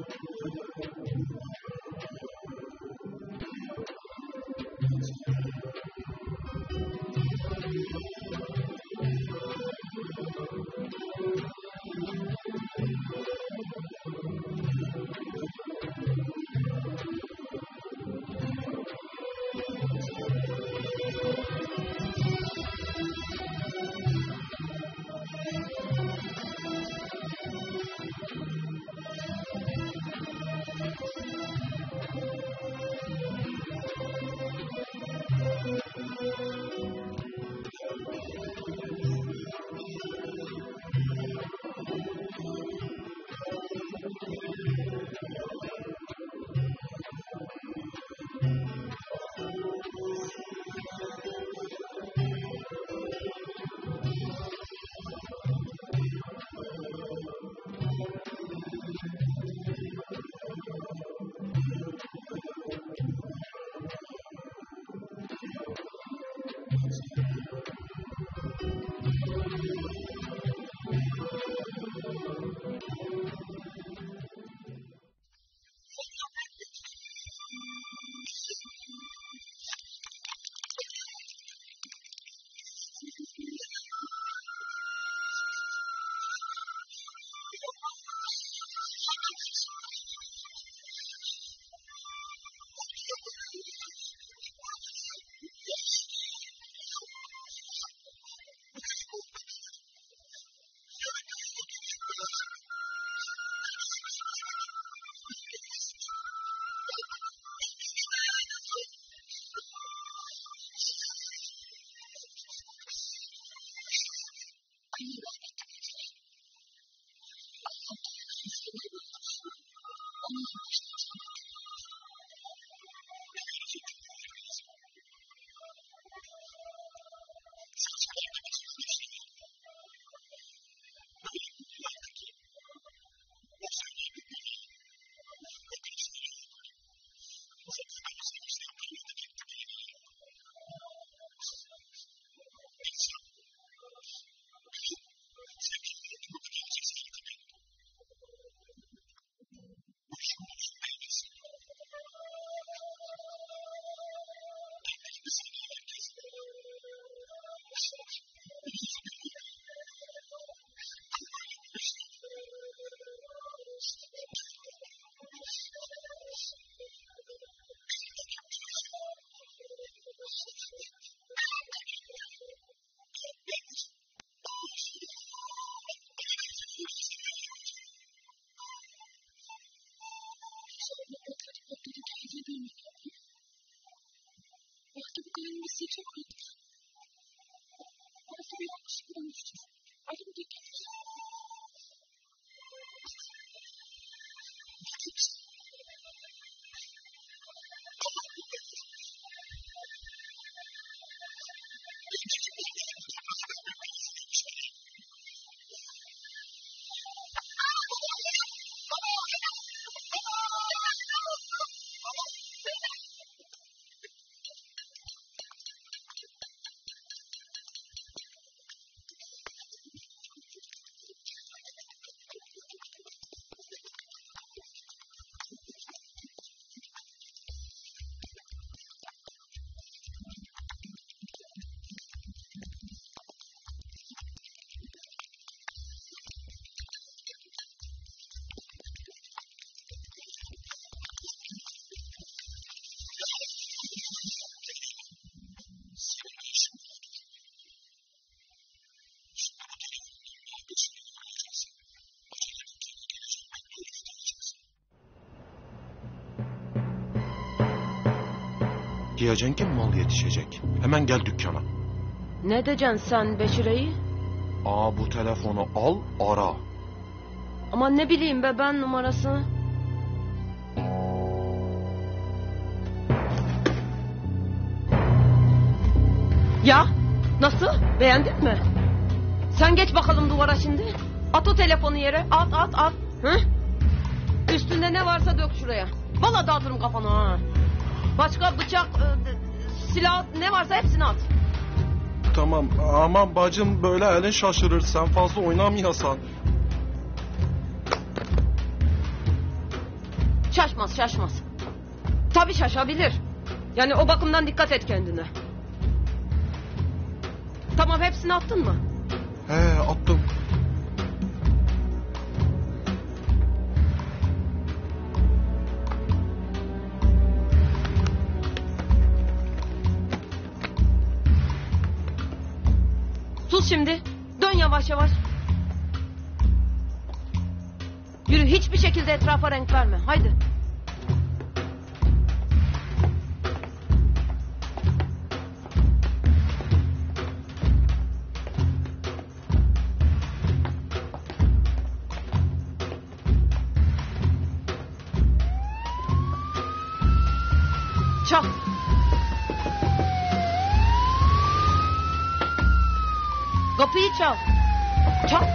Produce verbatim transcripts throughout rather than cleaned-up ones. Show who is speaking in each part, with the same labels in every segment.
Speaker 1: Diyeceksin ki mal yetişecek. Hemen gel dükkana.
Speaker 2: Ne diyeceksin sen Beşire'yi?
Speaker 1: Aa, bu telefonu al ara.
Speaker 2: Aman ne bileyim be ben numarasını. Ya nasıl? Beğendin mi? Sen geç bakalım duvara şimdi. At o telefonu yere. At at at. Hı? Üstünde ne varsa dök şuraya. Vallahi dağıtırım kafanı ha. Başka bıçak, silah ne varsa hepsini at.
Speaker 1: Tamam aman bacım, böyle elin şaşırır. Sen fazla oynamayasan.
Speaker 2: Şaşmaz şaşmaz. Tabii şaşabilir. Yani o bakımdan dikkat et kendine. Tamam, hepsini attın mı?
Speaker 1: He attım.
Speaker 2: Sus şimdi. Dön yavaş yavaş. Yürü, hiçbir şekilde etrafa renk verme. Haydi. Çal. Kapıyı çal. Çal.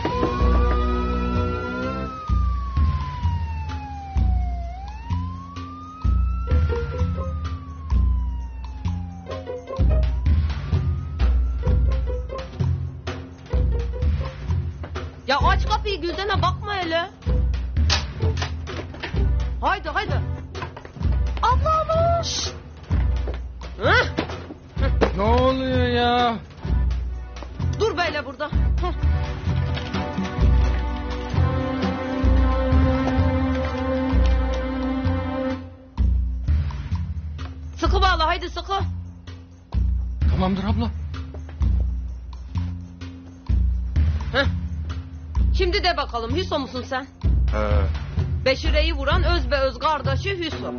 Speaker 2: Ya aç kapıyı, Gülden'e bakma hele. Haydi haydi. Abla abla. Şşt. Hah.
Speaker 3: Ne oluyor ya?
Speaker 2: Dur böyle burada. Hah. Sıkı bağla, haydi sıkı.
Speaker 3: Tamamdır abla.
Speaker 2: Heh. Şimdi de bakalım, Hüso musun sen?
Speaker 1: He.
Speaker 2: Beşire'yi vuran özbeöz kardeşi Hüso.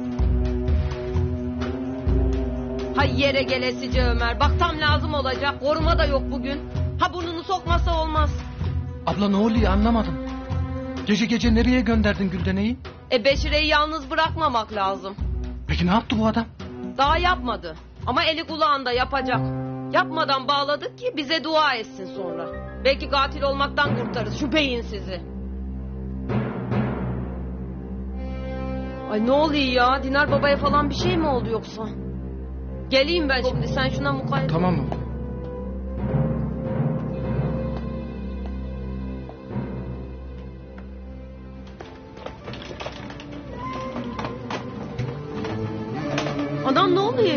Speaker 2: Hay yere gelesice Ömer. Bak tam lazım olacak. Koruma da yok bugün. Ha burnunu sokmasa olmaz.
Speaker 3: Abla ne oluyor anlamadım. Gece gece nereye gönderdin Güldene'yi?
Speaker 2: E Beşire'yi yalnız bırakmamak lazım.
Speaker 3: Peki ne yaptı bu adam?
Speaker 2: Daha yapmadı. Ama eli kulağında yapacak. Yapmadan bağladık ki bize dua etsin sonra. Belki katil olmaktan kurtarırız şu beyinsizi. Ay ne oluyor ya? Dinar babaya falan bir şey mi oldu yoksa? Geleyim ben şimdi, sen şuna mukayyet.
Speaker 3: Tamam mı?
Speaker 2: Anam ne oluyor?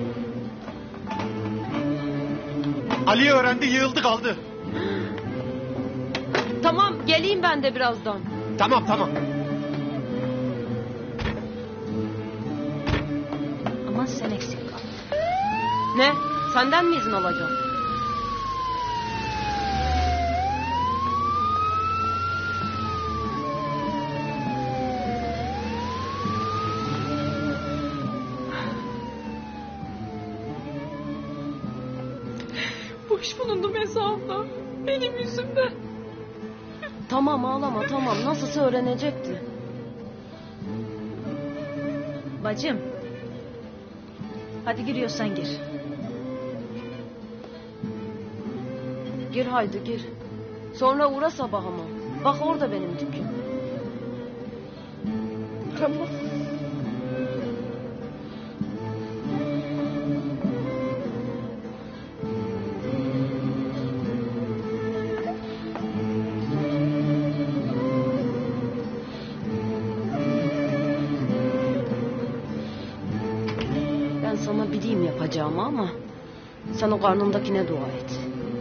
Speaker 1: Ali öğrendi, yığıldı kaldı.
Speaker 2: Tamam, geleyim ben de birazdan.
Speaker 1: Tamam tamam.
Speaker 2: Ama sen eksik kal. Ne? Senden mi izin alacağım?
Speaker 4: Boş bulundum hesabla. Benim yüzümden.
Speaker 2: Tamam ağlama, tamam. Nasılsa öğrenecekti.
Speaker 4: Bacım. Hadi giriyorsan gir.
Speaker 2: Gir haydi gir. Sonra uğra sabahıma. Bak orada benim dükkanım.
Speaker 4: Tamam.
Speaker 2: Ben sana bileyim yapacağımı ama sen o karnındakine dua et.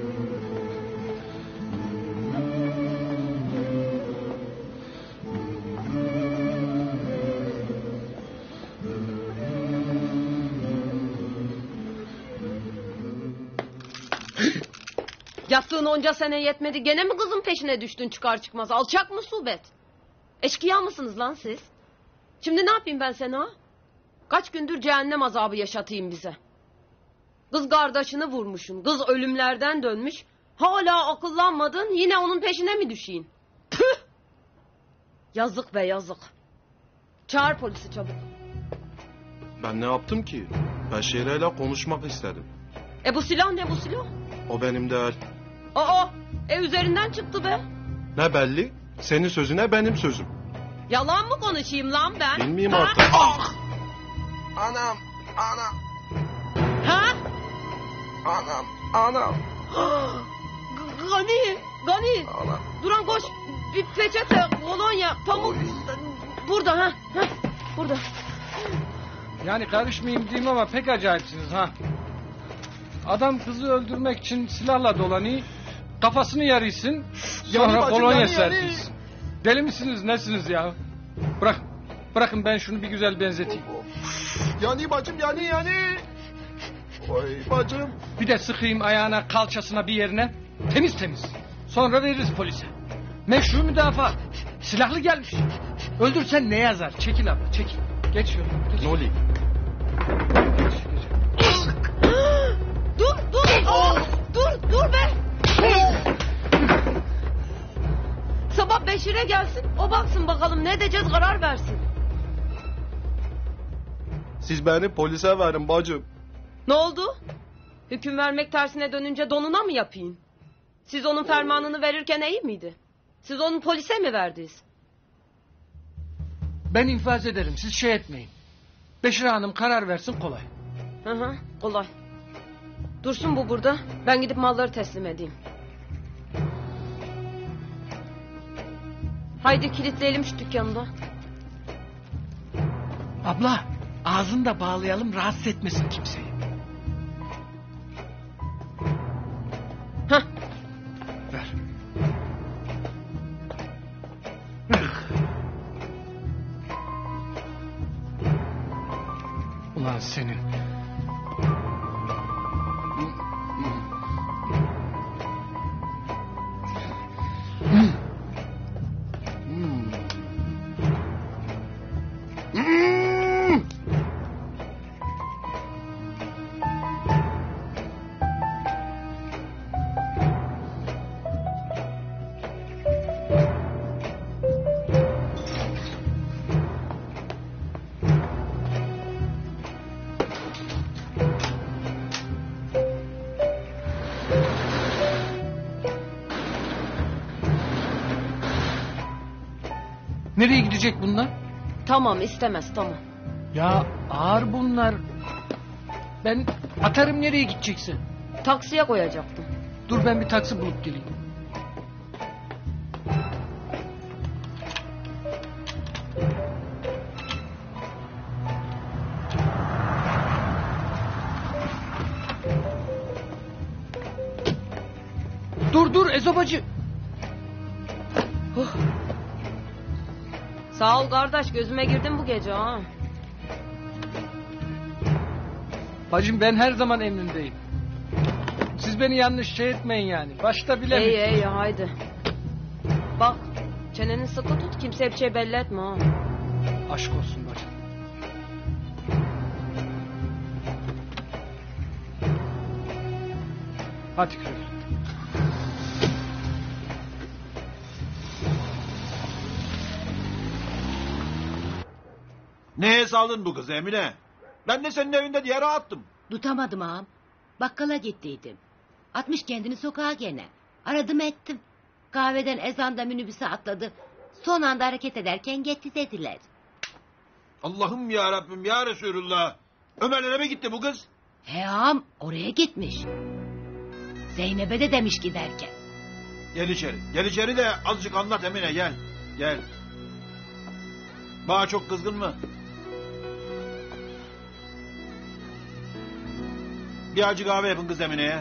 Speaker 2: Yattığın onca sene yetmedi, gene mi kızın peşine düştün çıkar çıkmaz? Alçak mı Subet? Eşkıya mısınız lan siz? Şimdi ne yapayım ben sana ha? Kaç gündür cehennem azabı yaşatayım bize. Kız kardeşini vurmuşsun, kız ölümlerden dönmüş. Hala akıllanmadın, yine onun peşine mi düşeyim? Püh! Yazık be yazık. Çağır polisi çabuk.
Speaker 1: Ben ne yaptım ki? Ben Şehre'yle konuşmak istedim.
Speaker 2: E bu silah ne bu silah?
Speaker 1: O benim değil.
Speaker 2: Aa, e üzerinden çıktı be.
Speaker 1: Ne belli? Senin sözüne benim sözüm.
Speaker 2: Yalan mı konuşayım lan ben?
Speaker 1: Bilmeyeyim
Speaker 2: Ha?
Speaker 1: artık. Ah! Anam, anam,
Speaker 2: Ha?
Speaker 1: anam, anam,
Speaker 2: G- Gani, Gani.
Speaker 1: anam.
Speaker 2: Duran koş. Bir peçete, kolonya, pamuk. burada ha. Heh, burada.
Speaker 3: Yani karışmayayım diyeyim ama pek acayipsiniz ha. Adam kızı öldürmek için silahla dolanıyor. Kafasını yarıyorsun. Sonra
Speaker 1: bacım,
Speaker 3: kolonya
Speaker 1: yani,
Speaker 3: serpilsin. Deli misiniz nesiniz ya? Bırak, bırakın ben şunu bir güzel benzeteyim.
Speaker 1: Yani bacım yani yani. Oy bacım.
Speaker 3: Bir de sıkayım ayağına, kalçasına, bir yerine. Temiz temiz. Sonra veririz polise. Meşru müdafaa. Silahlı gelmiş. Öldürsen ne yazar? Çekil abla, çekil. Geç şöyle. Geç.
Speaker 1: Ne oluyor?
Speaker 3: Geç, geç.
Speaker 2: Dur dur. Aa, dur dur be. Sabah Beşir'e gelsin. O baksın bakalım ne edeceğiz, karar versin.
Speaker 1: Siz beni polise verin bacım.
Speaker 2: Ne oldu? Hüküm vermek tersine dönünce donuna mı yapayım? Siz onun fermanını verirken iyi miydi? Siz onu polise mi verdiniz?
Speaker 3: Ben infaz ederim, siz şey etmeyin. Beşir Hanım karar versin, kolay.
Speaker 2: Hı hı, kolay. Dursun bu burada. Ben gidip malları teslim edeyim. Haydi kilitleyelim şu dükkanı da.
Speaker 3: Abla, ağzını da bağlayalım, rahatsız etmesin kimseyi.
Speaker 2: Hah.
Speaker 3: Ver. Ulan senin. Nereye gidecek bunlar?
Speaker 2: Tamam, istemez, tamam.
Speaker 3: Ya ağır bunlar. Ben atarım, nereye gideceksin?
Speaker 2: Taksiye koyacaktım.
Speaker 3: Dur ben bir taksi bulup geleyim. Dur dur Ezobacı.
Speaker 2: Huh. Sağ ol kardeş, gözüme girdin bu gece ha.
Speaker 3: Bacım ben her zaman emrindeyim. Siz beni yanlış şey etmeyin yani. Başta bile
Speaker 2: İyi iyi haydi. Bak çeneni sıkı tut, kimseye bir şey belli etme ha.
Speaker 3: Aşk olsun bacım. Hadi köylü.
Speaker 5: Neye saldın bu kızı Emine? Ben de senin evinde diye attım.
Speaker 6: Tutamadım ağam. Bakkala gittiydim. Atmış kendini sokağa gene. Aradım ettim. Kahveden ezanda minibüse atladı. Son anda hareket ederken gitti dediler.
Speaker 5: Allah'ım ya Rabbim ya Resulullah. Ömer'lere mi gitti bu kız?
Speaker 6: He ağam oraya gitmiş. Zeynep'e de demiş giderken.
Speaker 5: Gel içeri. Gel içeri de azıcık anlat Emine gel. Gel. Bana çok kızgın mı? Bir acı kahve yapın kız Emine'ye.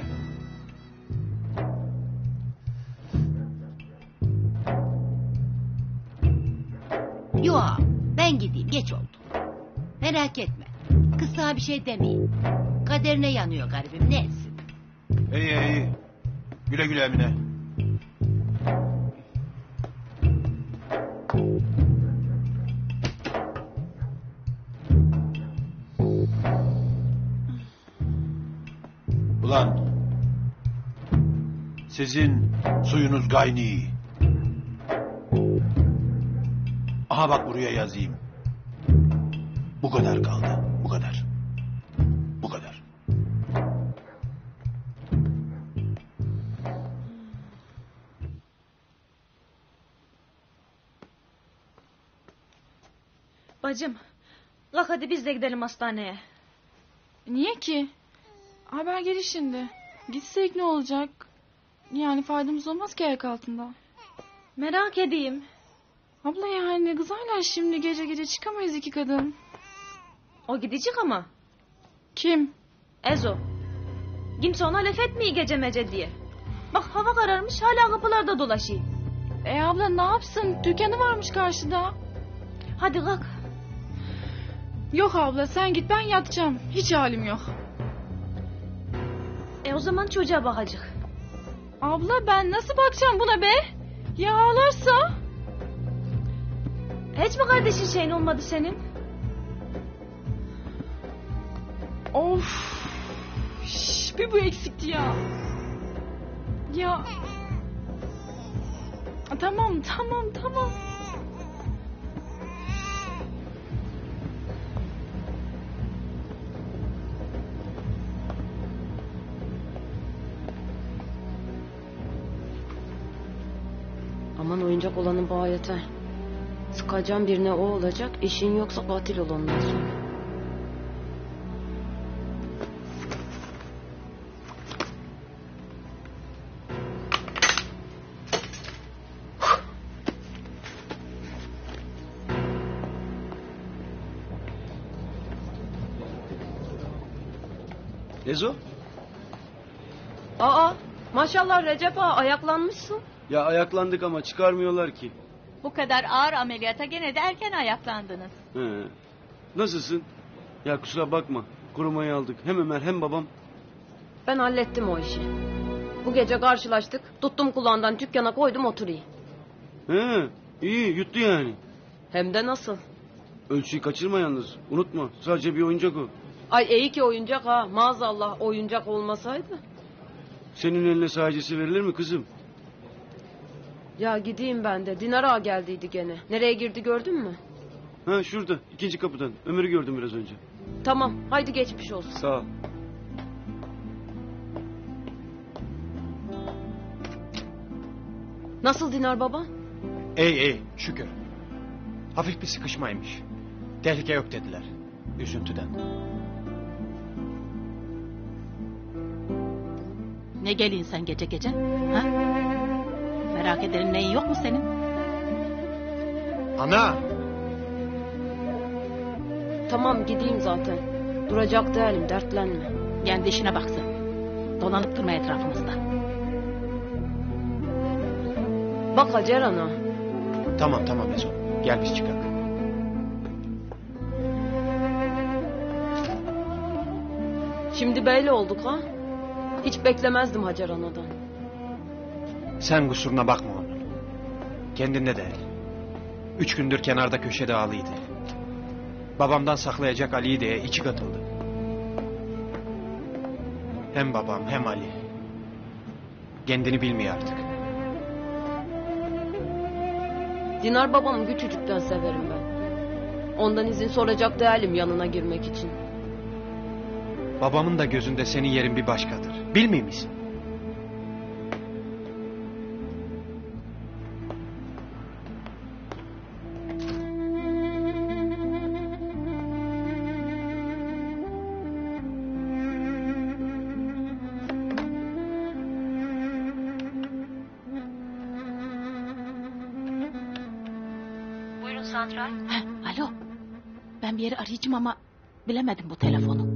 Speaker 6: Yo ağam ben gideyim geç oldu. Merak etme. Kız sana bir şey demeyin. Kaderine yanıyor garibim ne etsin.
Speaker 5: İyi iyi. Güle güle Emine. Ulan sizin suyunuz gayni. Aha bak buraya yazayım. Bu kadar kaldı. Bu kadar. Bu kadar.
Speaker 4: Bacım, kalk hadi biz de gidelim hastaneye.
Speaker 7: Niye ki? Haber gelir şimdi. Gitsek ne olacak? Yani faydamız olmaz ki ayak altında.
Speaker 4: Merak edeyim.
Speaker 7: Abla yani kızarlar şimdi gece gece çıkamayız iki kadın.
Speaker 4: O gidecek ama.
Speaker 7: Kim?
Speaker 4: Ezo. Kimse ona laf etmiyor gece mece diye. Bak hava kararmış hala kapılarda dolaşıyor.
Speaker 7: E abla ne yapsın? Dükkanı varmış karşıda.
Speaker 4: Hadi kalk.
Speaker 7: Yok abla sen git ben yatacağım. Hiç halim yok.
Speaker 4: E o zaman çocuğa bakacak.
Speaker 7: Abla ben nasıl bakacağım buna be? Ya ağlarsa?
Speaker 4: Hiç mi kardeşin şeyin olmadı senin?
Speaker 7: Of. Şş, bir bu eksikti ya. Ya. Tamam tamam tamam.
Speaker 2: Aman oyuncak olanın bağı yeter. Sıkacağım birine o olacak, işin yoksa katil ol ondan sonra.
Speaker 8: Ezo?
Speaker 2: Aa, maşallah Recep ağa ayaklanmışsın.
Speaker 8: Ya ayaklandık ama çıkarmıyorlar ki.
Speaker 9: Bu kadar ağır ameliyata gene de erken ayaklandınız.
Speaker 8: He. Nasılsın? Ya kusura bakma. Korumayı aldık. Hem Ömer hem babam.
Speaker 2: Ben hallettim o işi. Bu gece karşılaştık, tuttum kulağından dükkana koydum oturayım.
Speaker 8: He, iyi yuttu yani.
Speaker 2: Hem de nasıl?
Speaker 8: Ölçüyü kaçırma yalnız. Unutma sadece bir oyuncak o.
Speaker 2: Ay iyi ki oyuncak ha, maazallah oyuncak olmasaydı.
Speaker 8: Senin eline sadecesi verilir mi kızım?
Speaker 2: Ya gideyim ben de, Dinar ağa geldiydi gene. Nereye girdi gördün mü?
Speaker 8: Ha şurada ikinci kapıdan. Ömer'i gördüm biraz önce.
Speaker 2: Tamam, haydi geçmiş olsun.
Speaker 8: Sağ ol.
Speaker 2: Nasıl Dinar baba?
Speaker 5: İyi iyi şükür. Hafif bir sıkışmaymış. Tehlike yok dediler. Üzüntüden.
Speaker 9: Ne gelin sen gece gece? Ha? Merak ederim neyin yok mu senin?
Speaker 5: Ana!
Speaker 2: Tamam gideyim zaten. Duracak değilim, dertlenme.
Speaker 9: Kendi işine baksın. Dolanıp durma etrafımızda.
Speaker 2: Bak Hacer ana.
Speaker 5: Tamam tamam Ezo. Gel biz çıkalım.
Speaker 2: Şimdi böyle olduk ha. Hiç beklemezdim Hacer anadan.
Speaker 5: Sen kusuruna bakma onun. Kendinde değil. Üç gündür kenarda köşede ağlıydı. Babamdan saklayacak Ali'yi diye içi katıldı. Hem babam hem Ali. Kendini bilmiyor artık.
Speaker 2: Dinar babamı küçücükten severim ben. Ondan izin soracak değilim yanına girmek için.
Speaker 5: Babamın da gözünde senin yerin bir başkadır. Bilmiyor musun?
Speaker 6: Buyurun santral.
Speaker 9: Ha, alo. Ben bir yeri arayacağım ama bilemedim bu telefonu.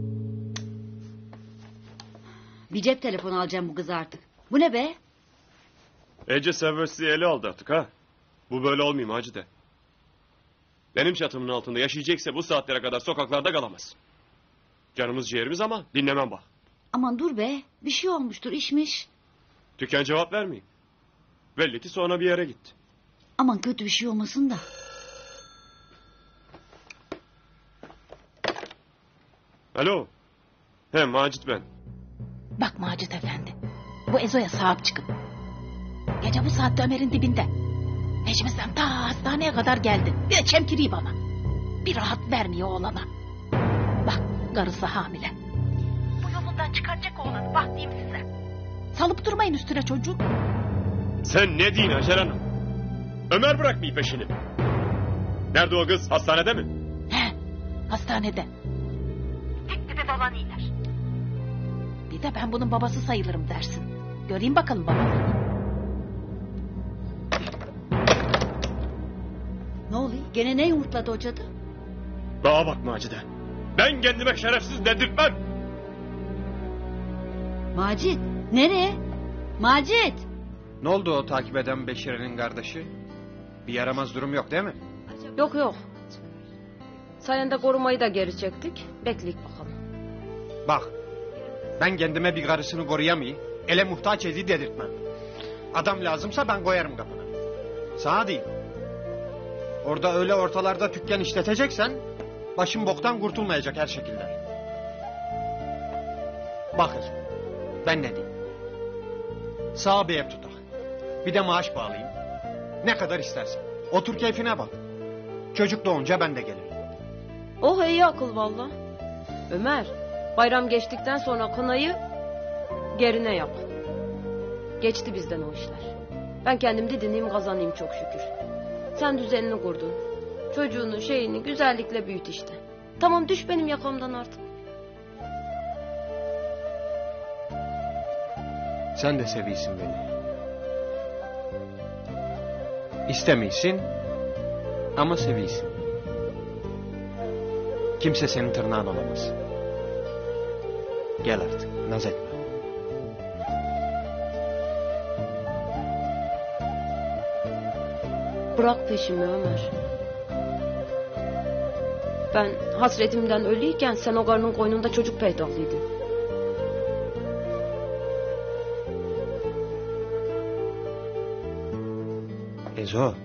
Speaker 6: Bir cep telefonu alacağım bu kız artık. Bu ne be?
Speaker 10: Ece Seversi'yi ele aldı artık ha. Bu böyle olmayayım Hacı de. Benim çatımın altında yaşayacaksa bu saatlere kadar sokaklarda kalamaz. Canımız ciğerimiz ama dinlemem bak.
Speaker 6: Aman dur be. Bir şey olmuştur işmiş.
Speaker 10: Tüken cevap vermeyeyim. Belli ki sonra bir yere gitti.
Speaker 6: Aman kötü bir şey olmasın da.
Speaker 10: Alo. He Macit ben.
Speaker 9: Bak Macit Efendi. Bu Ezo'ya sahip çıkın. Gece bu saatte Ömer'in dibinde. Necmisem ta hastaneye kadar geldi. Bir de çemkiriyor bana. Bir rahat vermiyor oğlana. Bak karısı hamile. Bu yolundan çıkaracak oğlanı bak diyeyim size. Salıp durmayın üstüne çocuğu.
Speaker 10: Sen ne diyin Hacer Hanım? Ömer bırakmıyor peşini. Nerede o kız? Hastanede mi?
Speaker 9: He, hastanede. Tek dibe dolanıyorlar. Bir de ben bunun babası sayılırım dersin. Göreyim bakalım babamı.
Speaker 6: oluyor? Gene ne yumurtladı o cadı?
Speaker 10: Bana bak Macide. Ben kendime şerefsiz dedirtmem.
Speaker 6: Macit nereye? Macit.
Speaker 5: Ne oldu o takip eden Beşire'nin kardeşi? Bir yaramaz durum yok değil mi?
Speaker 2: Yok yok. Sayende korumayı da geri çektik. Bekleyip bakalım.
Speaker 5: Bak, ben kendime bir karısını koruyamayayım, ele muhtaç edi dedirtmem. Adam lazımsa ben koyarım kapına. Sana değil. Orada öyle ortalarda dükkan işleteceksen, başın boktan kurtulmayacak her şekilde. Bakın, ben ne diyeyim? Sağa bir ev tutak. Bir de maaş bağlayayım. Ne kadar istersen. Otur keyfine bak. Çocuk doğunca ben de gelirim.
Speaker 2: Oh iyi akıl valla. Ömer, bayram geçtikten sonra kınayı gerine yap. Geçti bizden o işler. Ben kendim didineyim kazanayım çok şükür. Sen düzenini kurdun. Çocuğunu şeyini güzellikle büyüt işte. Tamam düş benim yakamdan artık.
Speaker 5: Sen de seviyorsun beni. İstemiyorsun ama seviyorsun. Kimse senin tırnağın olamaz. Gel artık, naz etme.
Speaker 2: Bırak peşimi Ömer. Ben hasretimden ölüyken sen o karnın koynunda çocuk peydahlıydın.
Speaker 5: Ezo.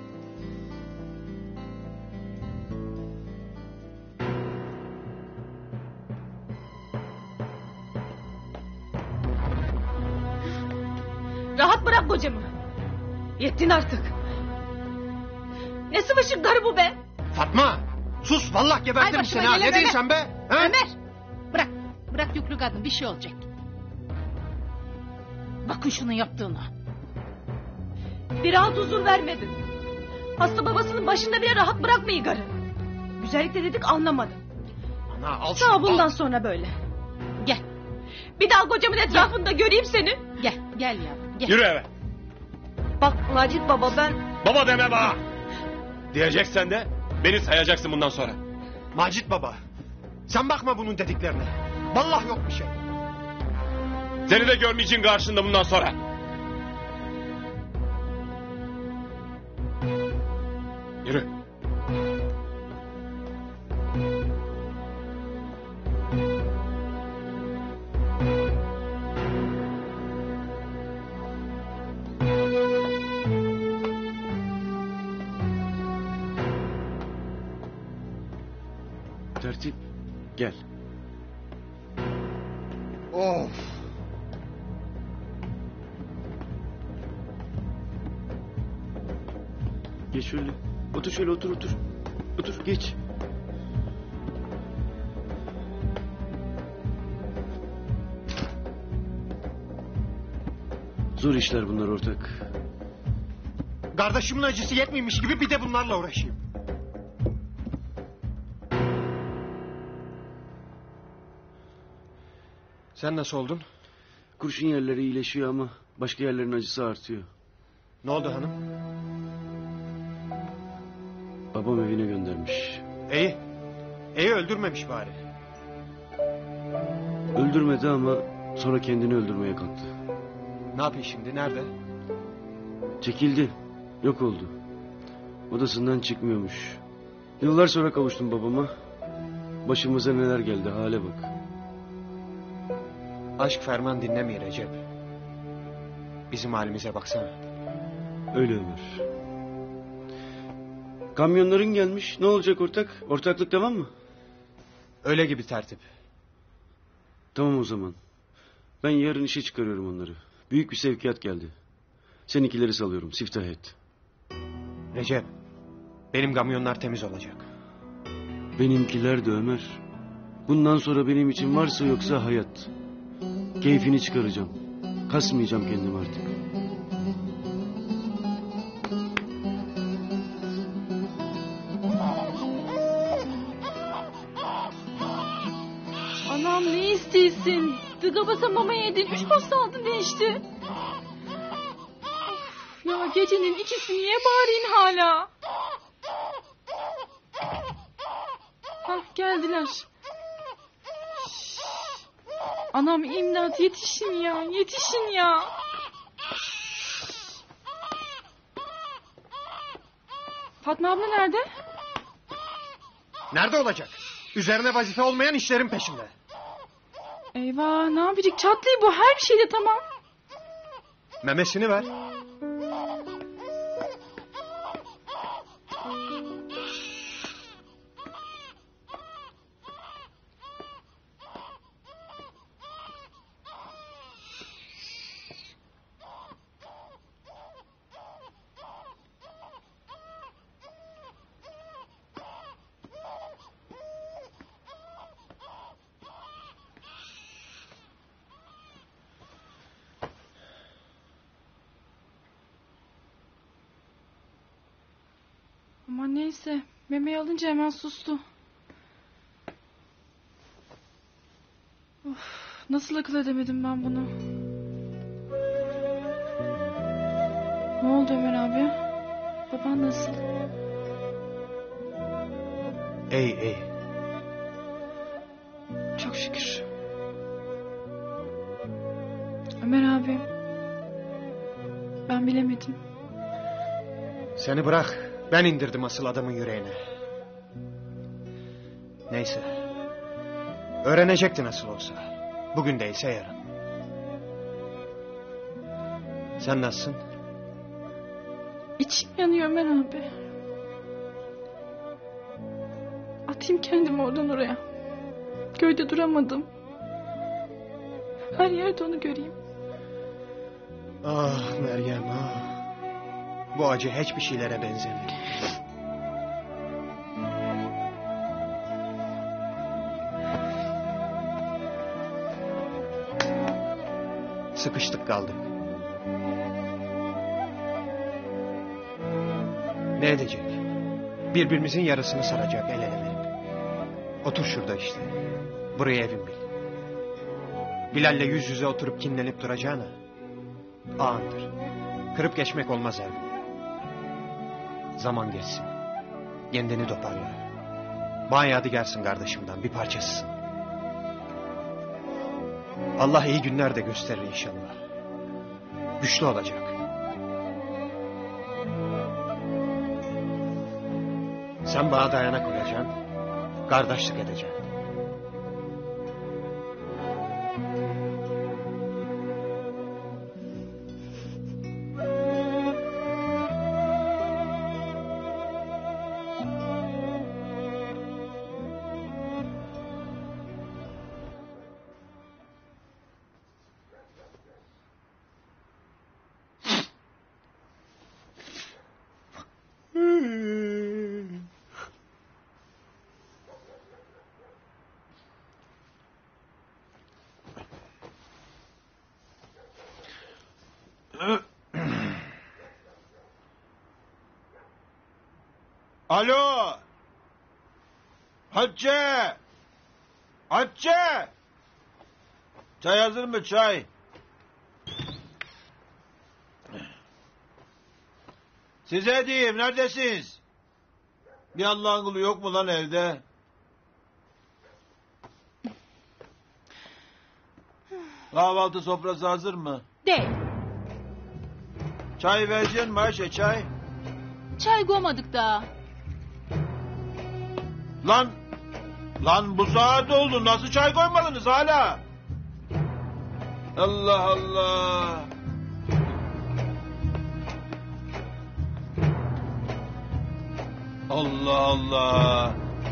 Speaker 4: Rahat bırak kocamı. Yettin artık. Ne sıvışık karı bu be?
Speaker 5: Fatma! Sus, vallahi
Speaker 9: Ay
Speaker 5: gebertirim
Speaker 9: başıma
Speaker 5: seni ha.
Speaker 9: gele
Speaker 5: Ne
Speaker 9: böyle.
Speaker 5: diyorsun be? Ha?
Speaker 9: Ömer. Bırak. Bırak yüklü kadın bir şey olacak. Bakın şunun yaptığına.
Speaker 4: Bir rahat huzur vermedin. Hasta babasının başında bile rahat bırakmayı karı. Güzellikle dedik anlamadım.
Speaker 5: Ana al şunu,
Speaker 4: Sağ
Speaker 5: al.
Speaker 4: bundan sonra böyle.
Speaker 9: Gel.
Speaker 4: Bir daha kocamın etrafında göreyim seni.
Speaker 9: Gel. Gel yavrum. Gel.
Speaker 10: Yürü eve.
Speaker 2: Bak Macit baba ben...
Speaker 10: Baba deme bana. Diyeceksen de beni sayacaksın bundan sonra.
Speaker 5: Macit baba. Sen bakma bunun dediklerine. Vallahi yok bir şey.
Speaker 10: Seni de görmeyeceğim karşında bundan sonra. Yürü.
Speaker 8: Tertip. Gel.
Speaker 5: Of.
Speaker 8: Geç şöyle. Otur şöyle otur otur. Otur geç. Zor işler bunlar ortak.
Speaker 5: Kardeşimin acısı yetmiyormuş gibi bir de bunlarla uğraşayım. Sen nasıl oldun?
Speaker 8: Kurşun yerleri iyileşiyor ama başka yerlerin acısı artıyor.
Speaker 5: Ne oldu hanım?
Speaker 8: Babam evine göndermiş.
Speaker 5: İyi. İyi öldürmemiş bari.
Speaker 8: Öldürmedi ama sonra kendini öldürmeye kalktı.
Speaker 5: Ne yapıyor şimdi? Nerede?
Speaker 8: Çekildi. Yok oldu. Odasından çıkmıyormuş. Yıllar sonra kavuştum babama. Başımıza neler geldi hale bak.
Speaker 5: Aşk ferman dinlemiyor Recep. Bizim halimize baksana.
Speaker 8: Öyle Ömer. Kamyonların gelmiş. Ne olacak ortak? Ortaklık tamam mı?
Speaker 5: Öyle gibi tertip.
Speaker 8: Tamam o zaman. Ben yarın işe çıkarıyorum onları. Büyük bir sevkiyat geldi. Seninkileri salıyorum. Siftah et.
Speaker 5: Recep. Benim kamyonlar temiz olacak.
Speaker 8: Benimkiler de Ömer. Bundan sonra benim için varsa yoksa hayat. Keyfini çıkaracağım. Kasmayacağım kendim artık.
Speaker 7: Anam ne istiyorsun? Tıka basa mama yedin. Üç posta aldın değişti. Of, ya gecenin ikisi niye bağırayım hala? Hah geldiler. Şşş. Anam imdat yetişin ya yetişin ya. Fatma abla nerede?
Speaker 5: Nerede olacak? Üzerine vazife olmayan işlerin peşinde.
Speaker 7: Eyvah ne yapacak çatlıyor bu her bir şeyde tamam.
Speaker 5: Memesini ver.
Speaker 7: Aman neyse memeyi alınca hemen sustu. Of, nasıl akıl edemedim ben bunu? Ne oldu Ömer abi? Baban nasıl?
Speaker 5: İyi iyi.
Speaker 7: Çok şükür. Ömer abi. Ben bilemedim.
Speaker 5: Seni bırak. Ben indirdim asıl adamın yüreğine. Neyse. Öğrenecekti nasıl olsa. Bugün değilse yarın. Sen nasılsın?
Speaker 7: İçim yanıyor Ömer abi. Atayım kendimi oradan oraya. Köyde duramadım. Her yerde onu göreyim.
Speaker 5: Ah Meryem ah. Bu acı hiçbir şeylere benzemiyor. Sıkıştık kaldık. Ne edecek? Birbirimizin yarısını saracak el ele verip. Otur şurada işte. Buraya evin bil. Bilal'le yüz yüze oturup kinlenip duracağına andır. Kırıp geçmek olmaz evde. Zaman geçsin. Kendini toparla. Bana yadigarsın kardeşimden bir parçasısın. Allah iyi günler de gösterir inşallah. Güçlü olacak. Sen bana dayanak olacaksın. Kardeşlik edeceksin.
Speaker 11: Alo. Hatice. Hatice. Çay hazır mı çay? Size diyeyim neredesiniz? Bir Allah'ın kulu yok mu lan evde? Kahvaltı sofrası hazır mı?
Speaker 9: Değil.
Speaker 11: Çay vereceksin mi Ayşe çay?
Speaker 9: Çay koymadık daha.
Speaker 11: Lan, lan bu saat oldu. Nasıl çay koymadınız hala? Allah Allah. Allah Allah.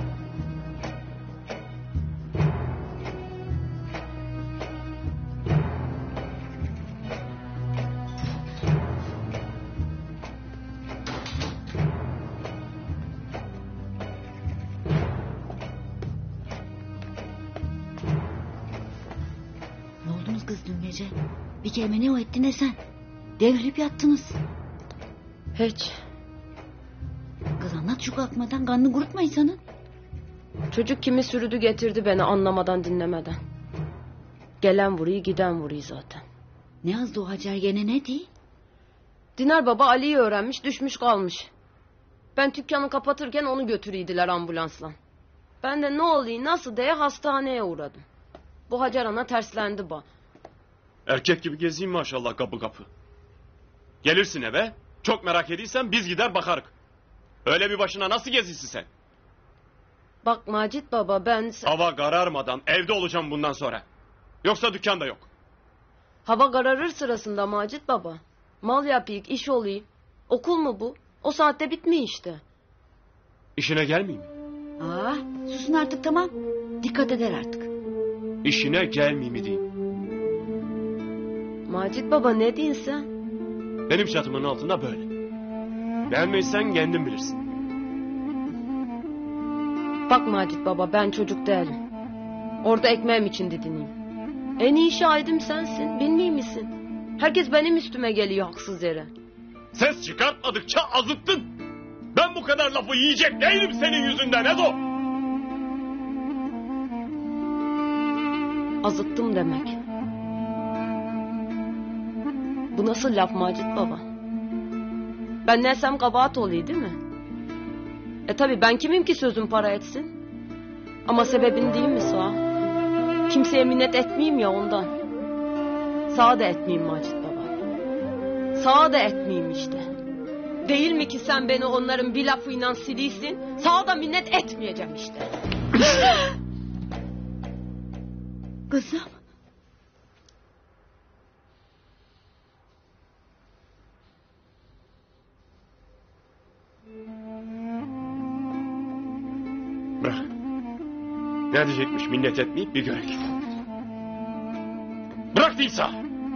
Speaker 6: Ne oldunuz kız dün gece? Bir kelime ne o etti ne sen? Devrilip yattınız.
Speaker 2: Hiç.
Speaker 6: Kız anlat şu kalkmadan, kanını kurutma insanın.
Speaker 2: Çocuk kimi sürüdü getirdi beni anlamadan dinlemeden. Gelen vuruyor giden vuruyor zaten.
Speaker 6: Ne yazdı o Hacer gene ne diye?
Speaker 2: Dinar baba Ali'yi öğrenmiş düşmüş kalmış. Ben dükkanı kapatırken onu götürüydiler ambulansla. Ben de ne olayım nasıl diye hastaneye uğradım. Bu Hacer ana terslendi ba.
Speaker 10: Erkek gibi gezeyim maşallah kapı kapı. Gelirsin eve, çok merak ediysen biz gider bakarık. Öyle bir başına nasıl gezilsin sen?
Speaker 2: Bak Macit baba ben...
Speaker 10: Hava kararmadan evde olacağım bundan sonra. Yoksa dükkanda yok.
Speaker 2: Hava kararır sırasında Macit baba. Mal yapayım, iş olayım. Okul mu bu? O saatte bitmiyor işte.
Speaker 10: İşine gelmeyeyim mi?
Speaker 4: Aa, susun artık tamam. Dikkat eder artık.
Speaker 10: İşine gelmeyeyim mi diyeyim.
Speaker 2: Macit baba ne diyorsun sen?
Speaker 10: Benim çatımın altında böyle. Beğenmezsen kendin bilirsin.
Speaker 2: Bak Macit baba ben çocuk değilim. Orada ekmeğim için didineyim. En iyi şahidim sensin, bilmiyor musun? Herkes benim üstüme geliyor haksız yere.
Speaker 10: Ses çıkartmadıkça azıttın. Ben bu kadar lafı yiyecek değilim senin yüzünden Ezo.
Speaker 2: Azıttım demek. Bu nasıl laf Macit baba? Ben neysem kabahat olayım değil mi? E tabi ben kimim ki sözüm para etsin? Ama sebebin değil mi sağ? Kimseye minnet etmeyeyim ya ondan. Sağa da etmeyeyim Macit baba. Sağa da etmeyeyim işte. Değil mi ki sen beni onların bir lafıyla siliysin? Sağa da minnet etmeyeceğim işte.
Speaker 4: Kızım.
Speaker 10: Bırak. Ne diyecekmiş minnet etmeyip bir görek. Bırak değilse.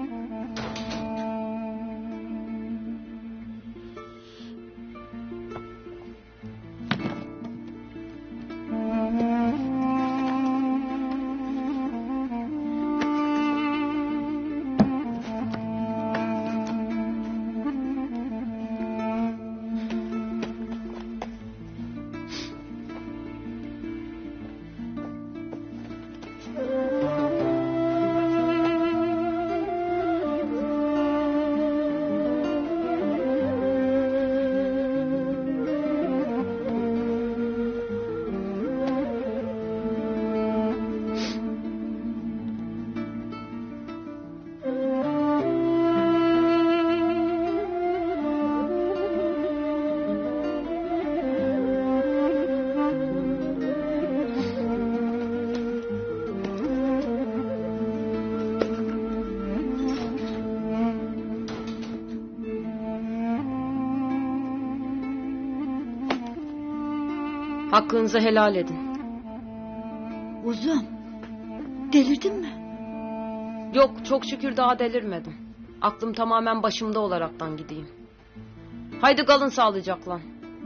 Speaker 2: Hakkınızı helal edin.
Speaker 4: Uzun. Delirdin mi?
Speaker 2: Yok çok şükür daha delirmedim. Aklım tamamen başımda olaraktan gideyim. Haydi kalın sağlıcakla.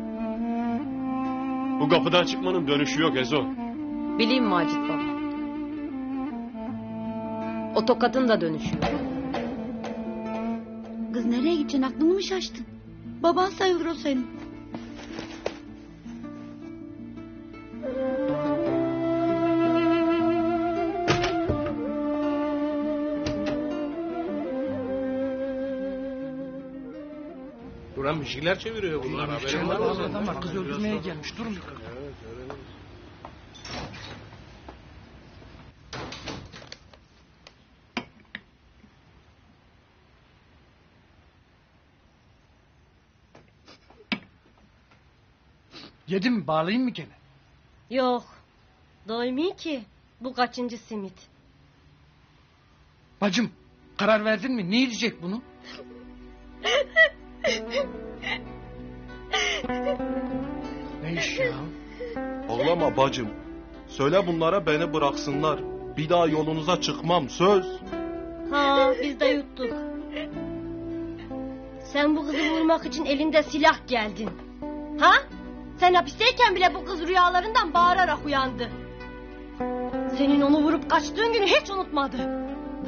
Speaker 10: Bu kapıdan çıkmanın dönüşü yok Ezo.
Speaker 2: Bileyim Macit baba. O tokadın da dönüşü yok.
Speaker 4: Kız nereye gideceksin aklını mı şaştın? Baban sayılır o senin.
Speaker 11: Duran bir şeyler çeviriyor bunlar. Haberin var mı senin?
Speaker 3: Adam var kız öldürmeye gelmiş. Durun. Yedin mi? Bağlayayım mı gene?
Speaker 2: Yok. Doymuyor ki. Bu kaçıncı simit?
Speaker 3: Bacım karar verdin mi? Ne yiyecek bunu? Ne iş ya?
Speaker 1: Ağlama bacım. Söyle bunlara beni bıraksınlar. Bir daha yolunuza çıkmam söz.
Speaker 12: Ha biz de yuttuk. Sen bu kızı vurmak için elinde silah geldin. Ha? Sen hapisteyken bile bu kız rüyalarından bağırarak uyandı. Senin onu vurup kaçtığın günü hiç unutmadı.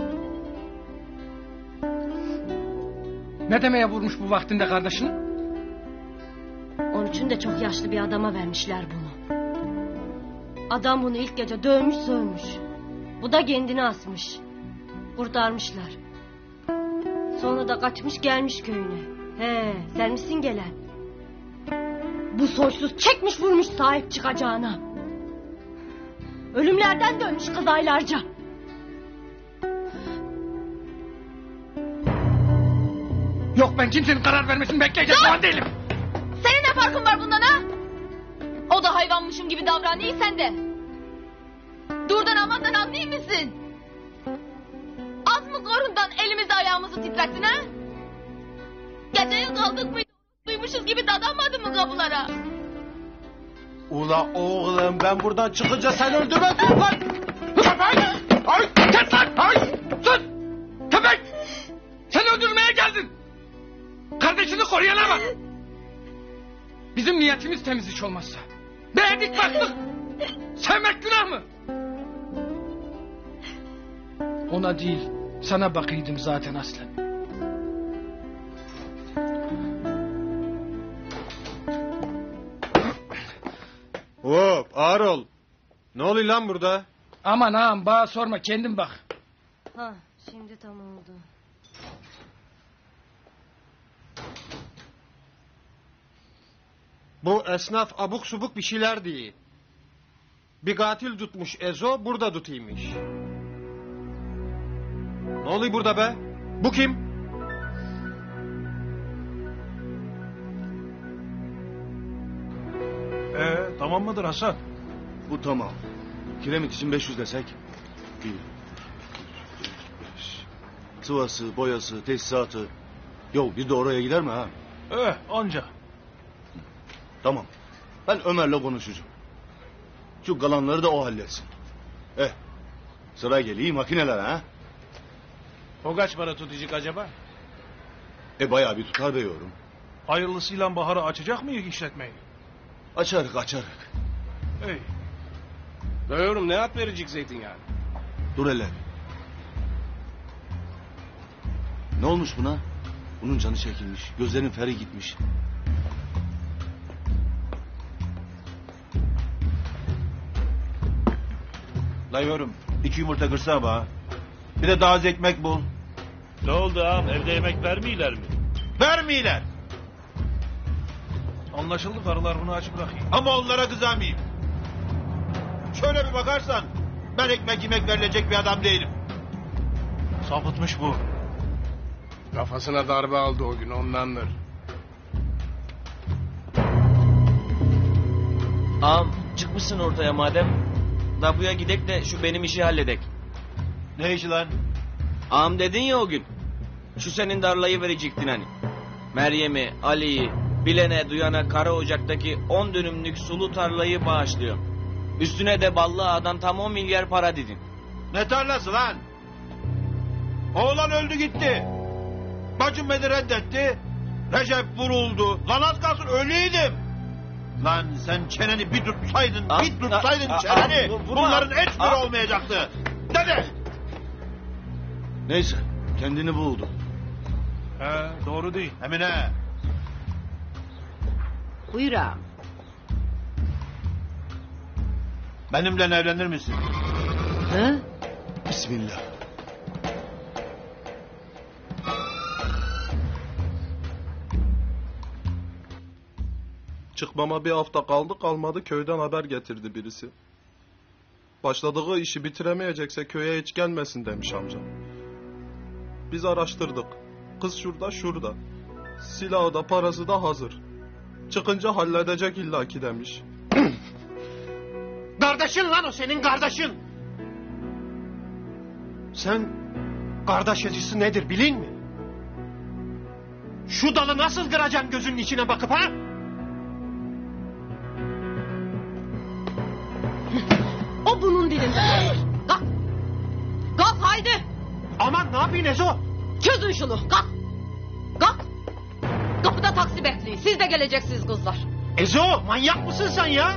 Speaker 3: Ne demeye vurmuş bu vaktinde kardeşini?
Speaker 12: Onun için de çok yaşlı bir adama vermişler bunu. Adam bunu ilk gece dövmüş sövmüş. Bu da kendini asmış. Kurtarmışlar. Sonra da kaçmış gelmiş köyüne. He, sen misin gelen? Bu soysuz çekmiş vurmuş sahip çıkacağına.
Speaker 4: Ölümlerden dönmüş kız aylarca.
Speaker 3: Yok, ben kimsenin karar vermesini bekleyecek falan değilim.
Speaker 7: Senin ne farkın var bundan ha? O da hayvanmışım gibi davranıyor, sen de. Durdan amandan anlayayım mısın? Az mı korundan elimizi ayağımızı titrettin ha? Geceyi kaldık mı duymuşuz gibi dadanmadın mı kapılara?
Speaker 1: Ula oğlum, ben buradan çıkınca sen öldürmedin lan.
Speaker 3: Köpek! Ay! Kes lan! Ay! Sus! Köpek! Sen öldürmeye geldin. Kardeşini koruyana bak. Bizim niyetimiz temiz hiç olmazsa. Beğendik baktık. Sevmek günah mı? Ona değil, sana bakıyordum zaten aslen.
Speaker 5: Hop, ağır ol. Ne oluyor lan burada?
Speaker 3: Aman ağam, bana sorma, kendin bak.
Speaker 12: Ha, şimdi tam oldu.
Speaker 5: Bu esnaf abuk subuk bir şeyler değil. Bir katil tutmuş Ezo, burada tutuymuş. Ne oluyor burada be? Bu kim?
Speaker 11: Ee, tamam mıdır Hasan?
Speaker 8: Bu tamam. Kiremit için beş yüz desek. Bir, iki, beş. Sıvası, boyası, tesisatı. Yok, bir de oraya gider mi ha?
Speaker 11: Eh, anca.
Speaker 8: Tamam. Ben Ömer'le konuşacağım. Şu kalanları da o halletsin. Eh, sıra geliyor makineler ha.
Speaker 11: O kaç para tutacak acaba?
Speaker 8: E bayağı bir tutar diyorum.
Speaker 11: Hayırlısıyla Bahar'ı açacak mıyız işletmeyi?
Speaker 8: Açarık açarık.
Speaker 11: Hey.
Speaker 1: Dayıyorum, ne at verecek zeytinyağı?
Speaker 8: Dur hele. Ne olmuş buna? Bunun canı çekilmiş. Gözlerinin feri gitmiş.
Speaker 11: Dayıyorum, iki yumurta kırsana bana. Bir de daha az ekmek bul.
Speaker 13: Ne oldu ağam, evde yemek vermiyorlar mi?
Speaker 11: Vermiyorlar. Anlaşıldı, karılar bunu aç bırakayım. Ama onlara kızamayayım. Şöyle bir bakarsan ben ekmek yemek verilecek bir adam değilim. Sapıtmış bu.
Speaker 14: Kafasına darbe aldı o gün, ondandır.
Speaker 15: Ağam, çıkmışsın ortaya madem. Dabuya gidek de şu benim işi halledek.
Speaker 11: Ne işi lan?
Speaker 15: Ağam dedin ya o gün. Şu senin darlayı verecektin hani. Meryem'i, Ali'yi, bilene duyana Kara Ocak'taki on dönümlük sulu tarlayı bağışlıyorum. Üstüne de ballı adam tam on milyar para dedin.
Speaker 11: Ne tarlası lan? Oğlan öldü gitti. Bacım beni reddetti. Recep vuruldu. Lan az kalsın ölüydüm. Lan sen çeneni bir tutsaydın,
Speaker 15: Ah,
Speaker 11: bir tutsaydın
Speaker 15: ah,
Speaker 11: çeneni.
Speaker 15: ah, bu- bu-
Speaker 11: bunların hiçbiri
Speaker 15: ah.
Speaker 11: olmayacaktı. Dede!
Speaker 8: Neyse, kendini buldu.
Speaker 11: He, doğru değil. Emine.
Speaker 6: Buyur ağam.
Speaker 11: Benimle evlenir misin?
Speaker 6: Hı?
Speaker 8: Bismillah.
Speaker 1: Çıkmama bir hafta kaldı kalmadı köyden haber getirdi birisi. Başladığı işi bitiremeyecekse köye hiç gelmesin demiş amcam. Biz araştırdık. Kız şurada şurada. Silahı da parası da hazır. Çıkınca halledecek illaki demiş.
Speaker 5: Kardeşin lan o, senin kardeşin. Sen kardeş acısı nedir bilin mi? Şu dalı nasıl kıracaksın gözünün içine bakıp ha?
Speaker 2: O bunun dilinde. Kalk. Kalk haydi.
Speaker 5: Aman ne yapayım Ezo?
Speaker 2: Çözün şunu. Kalk. Kalk. Kapıda taksi bekliyor. Siz de geleceksiniz kızlar.
Speaker 5: Ezo, manyak mısın sen ya?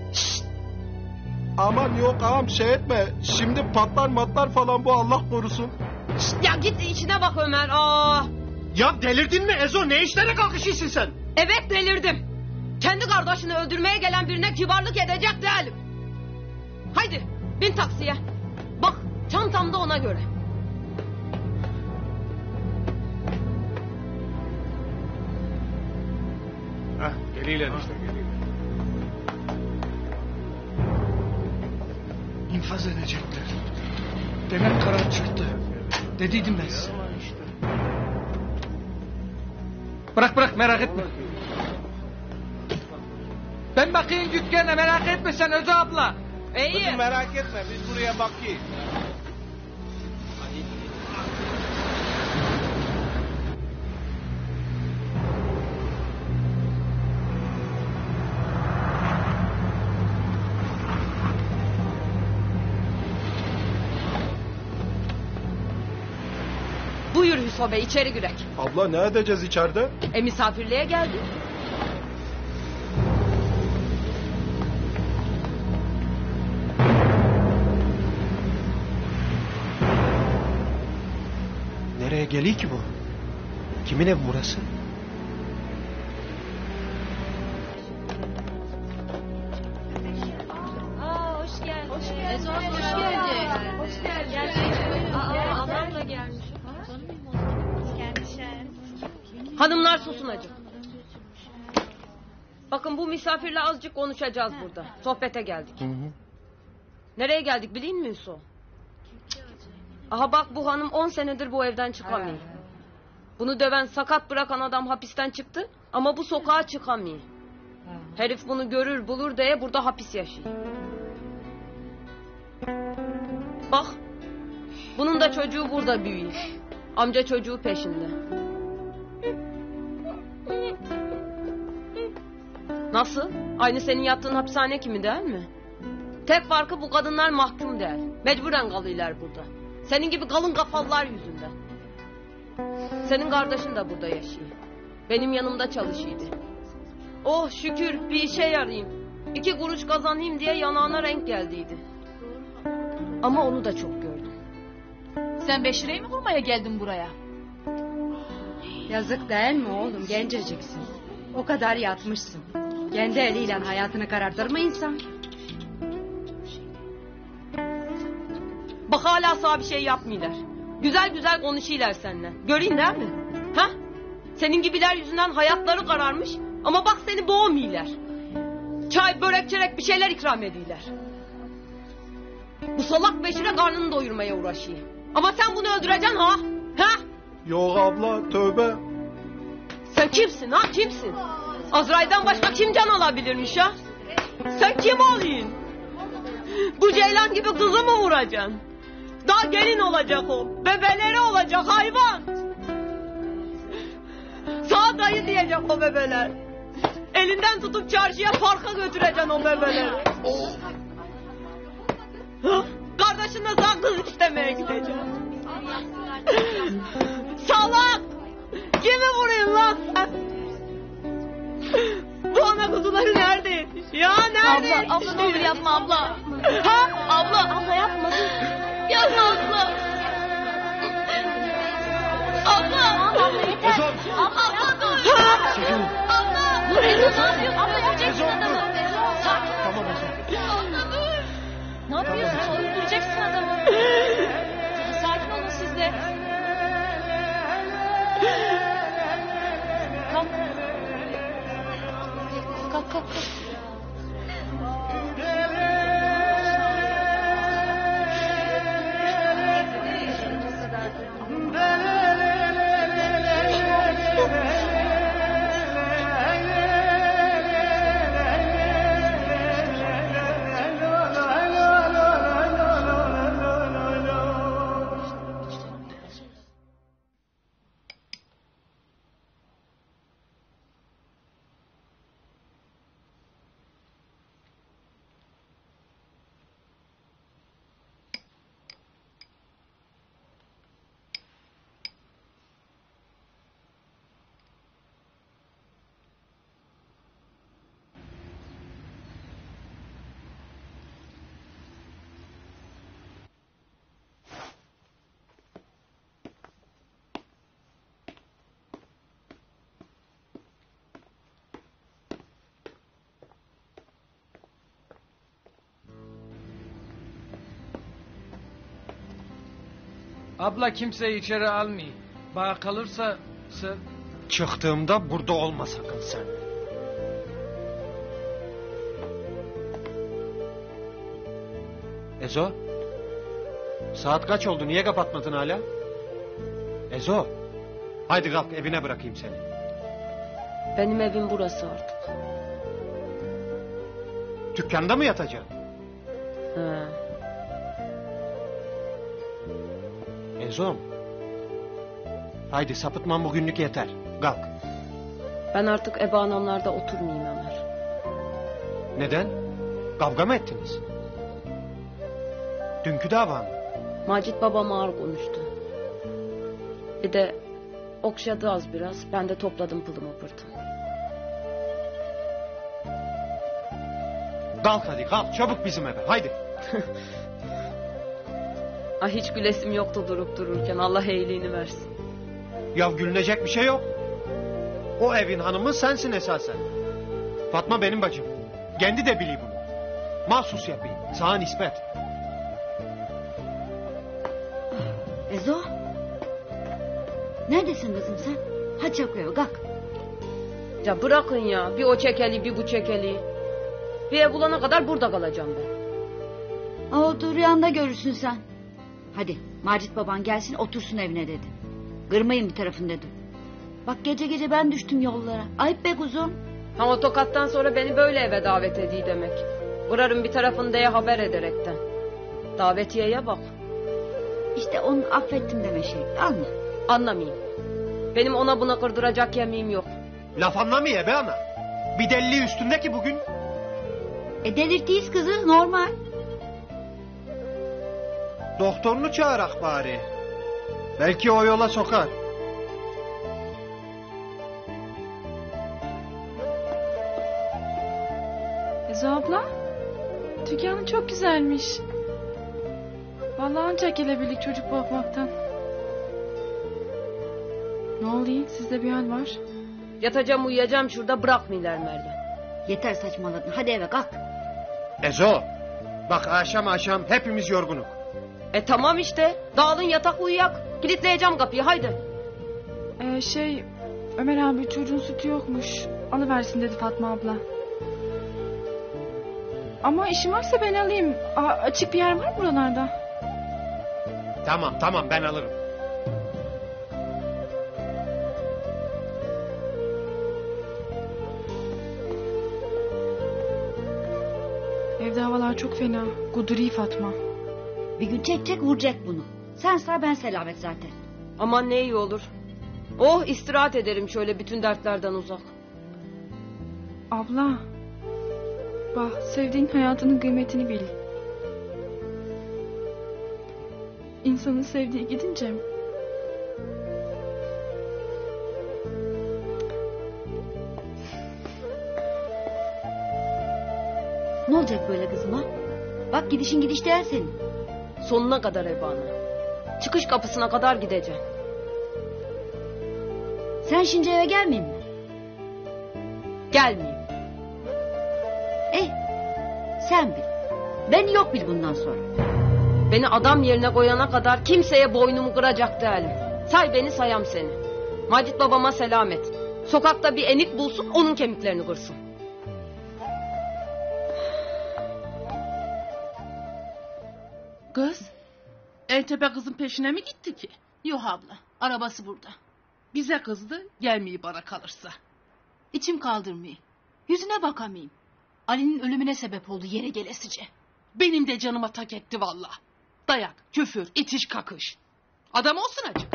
Speaker 1: Aman yok ağam, şey etme. Şimdi patlar matlar falan bu, Allah korusun.
Speaker 2: Şşt, ya git içine bak Ömer. Aa.
Speaker 5: Ya delirdin mi Ezo? Ne işlere kalkışıyorsun sen?
Speaker 2: Evet delirdim. Kendi kardeşini öldürmeye gelen birine kibarlık edecek değilim. Haydi bin taksiye. Bak çantam da ona göre.
Speaker 14: Hah, geliyorlar işte, geliyorlar.
Speaker 3: İnfaz edecekler. Demek karar çıktı. Dediydim ben size. Bırak bırak merak etme. Ben bakayım dükkana merak etme sen Özü abla.
Speaker 2: İyi.
Speaker 11: Kızım merak etme biz buraya bakayım.
Speaker 2: Buyur Hüso Bey içeri girek.
Speaker 1: Abla ne edeceğiz içeride?
Speaker 2: E misafirliğe geldi.
Speaker 5: Nereye geliyor ki bu? Kimin evi burası?
Speaker 12: Aa hoş geldin. Hoş geldin. Ezo hoş geldin. Hoş geldin. Aa ablam da gelmiş.
Speaker 2: Hanımlar susun acık. Bakın bu misafirle azıcık konuşacağız burada. Sohbete geldik.
Speaker 5: Hı hı.
Speaker 2: Nereye geldik bileyim mi Hüso? Aha bak bu hanım on senedir bu evden çıkamıyor. Bunu döven sakat bırakan adam hapisten çıktı ama bu sokağa çıkamıyor. Herif bunu görür bulur diye burada hapis yaşıyor. Bak bunun da çocuğu burada büyüyor. Amca çocuğu peşinde. Nasıl? Aynı senin yattığın hapishane kimi değil mi? Tek farkı bu kadınlar mahkum değil. Mecburen kalıyorlar burada. Senin gibi kalın kafalılar yüzünden. Senin kardeşin de burada yaşıyor. Benim yanımda çalışıyordu. Oh şükür bir işe yarayayım. İki kuruş kazanayım diye yanağına renk geldiydi. Ama onu da çok gördüm.
Speaker 7: Sen Beşire'yi mi vurmaya geldin buraya?
Speaker 16: Yazık değil mi oğlum, genceciksin. O kadar yatmışsın. Kendi eliyle hayatını karartır mı insan?
Speaker 2: Bak hala sana bir şey yapmıyorlar. Güzel güzel konuşuyorlar seninle. Göreyim değil mi? Ha? Senin gibiler yüzünden hayatları kararmış. Ama bak seni boğmuyorlar. Çay, börek, çörek bir şeyler ikram ediyorlar. Bu salak Beşir'e karnını doyurmaya uğraşıyor. Ama sen bunu öldüreceksin ha? Ha?
Speaker 1: Yok abla tövbe.
Speaker 2: Sen kimsin ha kimsin? Azrail'den başka kim can alabilirmiş ha? Sen kim olayım? Bu ceylan gibi kızı mı vuracaksın? Daha gelin olacak o. Bebeleri olacak hayvan. Sağ dayı diyecek o bebeler. Elinden tutup çarşıya parka götüreceksin o bebeleri. Kardeşinle sağ kız istemeye gideceksin. Salak! Kimi vurayım lan sen? Bu ana kuzuları nerede yetiş? Ya nerede
Speaker 7: Abla, abla ne olur yapma abla.
Speaker 2: Ha?
Speaker 7: Abla, abla yapma. Yapma abla. Abla. Abla yeter. Abla dur. Abla. Dur Ezo ne yapıyorsun? Abla yapacaksın adamı.
Speaker 5: Tamam Ezo.
Speaker 7: Abla dur. Ne yapıyorsun? Öldüreceksin adamı. Sakin olun siz de. Kalk. Kalk kalk kalk.
Speaker 3: Abla kimseyi içeri almıyor. Bana kalırsa sen...
Speaker 5: Çıktığımda burada olma sakın sen. Ezo? Saat kaç oldu? Niye kapatmadın hala? Ezo? Haydi kalk evine bırakayım seni.
Speaker 2: Benim evim burası artık.
Speaker 5: Dükkanda mı yatacaksın?
Speaker 2: He.
Speaker 5: Ezo'm. Haydi sapıtman bugünlük yeter. Kalk.
Speaker 2: Ben artık ebe anamlarda oturmayayım Ömer.
Speaker 5: Neden? Kavga mı ettiniz? Dünkü dava mı?
Speaker 2: Macit babam ağır konuştu. Bir de okşadı az biraz. Ben de topladım pılımı pırtımı.
Speaker 5: Kalk hadi kalk çabuk bizim eve haydi.
Speaker 2: Ay hiç gülesim yoktu durup dururken. Allah iyiliğini versin.
Speaker 5: Ya gülünecek bir şey yok. O evin hanımı sensin esasen. Fatma benim bacım. Kendi de biliyor bunu. Mahsus yapayım. Sana nispet.
Speaker 17: Ezo. Neredesin kızım sen? Hadi çabuk eve kalk.
Speaker 2: Ya bırakın ya. Bir o çekeli bir bu çekeli. Bir ev bulana kadar burada kalacağım ben.
Speaker 17: Aa, otur rüyanda görürsün sen. Hadi Macit baban gelsin otursun evine dedi. Kırmayın bir tarafını dedi. Bak gece gece ben düştüm yollara. Ayıp be kuzum.
Speaker 2: Ha o tokattan sonra beni böyle eve davet ediyor demek. Vurarım bir tarafını diye haber ederekten. Davetiyeye bak.
Speaker 17: İşte onu affettim deme şey. Anla.
Speaker 2: Anlamayayım. Benim ona buna kırdıracak yemeğim yok.
Speaker 5: Laf anlamıyor be ana. Bir deliliği üstünde ki bugün.
Speaker 17: E delirttiyiz kızı normal.
Speaker 5: Doktorunu çağırak bari. Belki o yola sokar.
Speaker 18: Ezo abla, dükkanın çok güzelmiş. Vallahi ancak gelebildik çocuk bakmaktan. Ne oluyor? Sizde bir hal var.
Speaker 2: Yatacağım uyuyacağım şurada bırakmıyorlar Meryem.
Speaker 17: Yeter saçmaladın. Hadi eve kalk.
Speaker 5: Ezo. Bak akşam akşam hepimiz yorgunuk.
Speaker 2: E tamam işte. Dağılın yatak uyuyak. Kilitleyeceğim kapıyı haydi.
Speaker 18: Ee, şey Ömer abi çocuğun sütü yokmuş. Alıversin dedi Fatma abla. Ama işim varsa ben alayım. Aa, açık bir yer var mı buralarda?
Speaker 5: Tamam tamam ben alırım.
Speaker 18: Evde havalar çok fena. Guduri Fatma.
Speaker 17: Bir gün çekecek vuracak bunu. Sen sağ ben selamet zaten.
Speaker 2: Aman ne iyi olur. Oh istirahat ederim şöyle bütün dertlerden uzak.
Speaker 18: Abla. Bak sevdiğin hayatının kıymetini bil. İnsanın sevdiği gidince...
Speaker 17: Ne olacak böyle kızım ha? Bak gidişin gidiş değil senin.
Speaker 2: Sonuna kadar Ebana. Çıkış kapısına kadar gideceğim.
Speaker 17: Sen şimdi eve gelmeyeyim mi?
Speaker 2: Gelmeyeyim.
Speaker 17: Eh sen bil. Ben yok bil bundan sonra.
Speaker 2: Beni adam yerine koyana kadar kimseye boynumu kıracak değilim. Say beni sayam seni. Macit babama selam et. Sokakta bir enik bulsun onun kemiklerini kırsın.
Speaker 9: Kız, Eltepe kızın peşine mi gitti ki? Yok abla, arabası burada. Bize kızdı, gelmeyi bana kalırsa. İçim kaldırmıyor. Yüzüne bakamayayım. Ali'nin ölümüne sebep oldu yere gelesice. Benim de canıma tak etti valla. Dayak, küfür, itiş kakış. Adam olsun acık.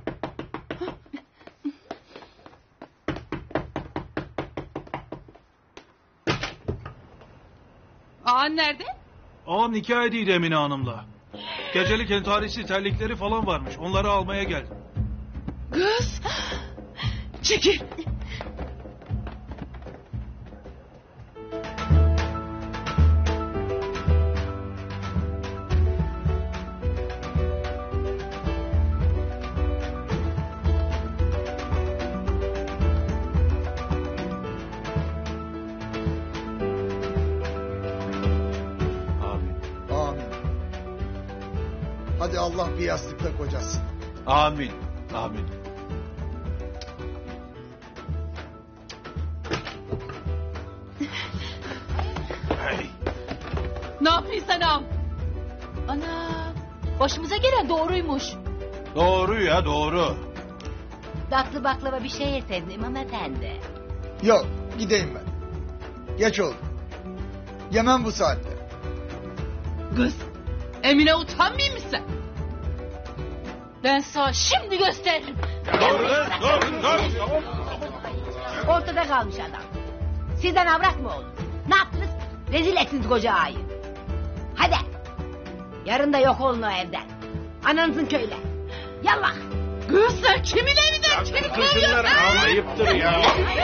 Speaker 9: Ağan nerede?
Speaker 19: Ağam nikah ediydi Emine Hanım'la. Gecelik entarisi terlikleri falan varmış. Onları almaya geldim.
Speaker 9: Kız! Çekil!
Speaker 20: Hadi Allah bir yastıkta kocasın.
Speaker 11: Amin. Amin.
Speaker 9: Ne yapıyorsun sen ağam? Ana, başımıza gelen doğruymuş.
Speaker 11: Doğru ya doğru.
Speaker 6: Tatlı baklava bir şey yeseydin İmam Efendi.
Speaker 20: Yok gideyim ben. Geç oldu. Yemem bu saatte.
Speaker 9: Kız, Emine utanmayayım mısın sen? Ben sana şimdi gösteririm.
Speaker 11: Doğru doğru doğru.
Speaker 6: Ortada kalmış adam. Sizden avrat mı oldu? Ne yaptınız? Rezil ettiniz koca ağayı. Hadi. Yarın da yok olun o evden. Ananızın köyle. Yallah.
Speaker 9: Kız sen kimin evinden kimi kovuyorsun?
Speaker 11: Ayıptır ya.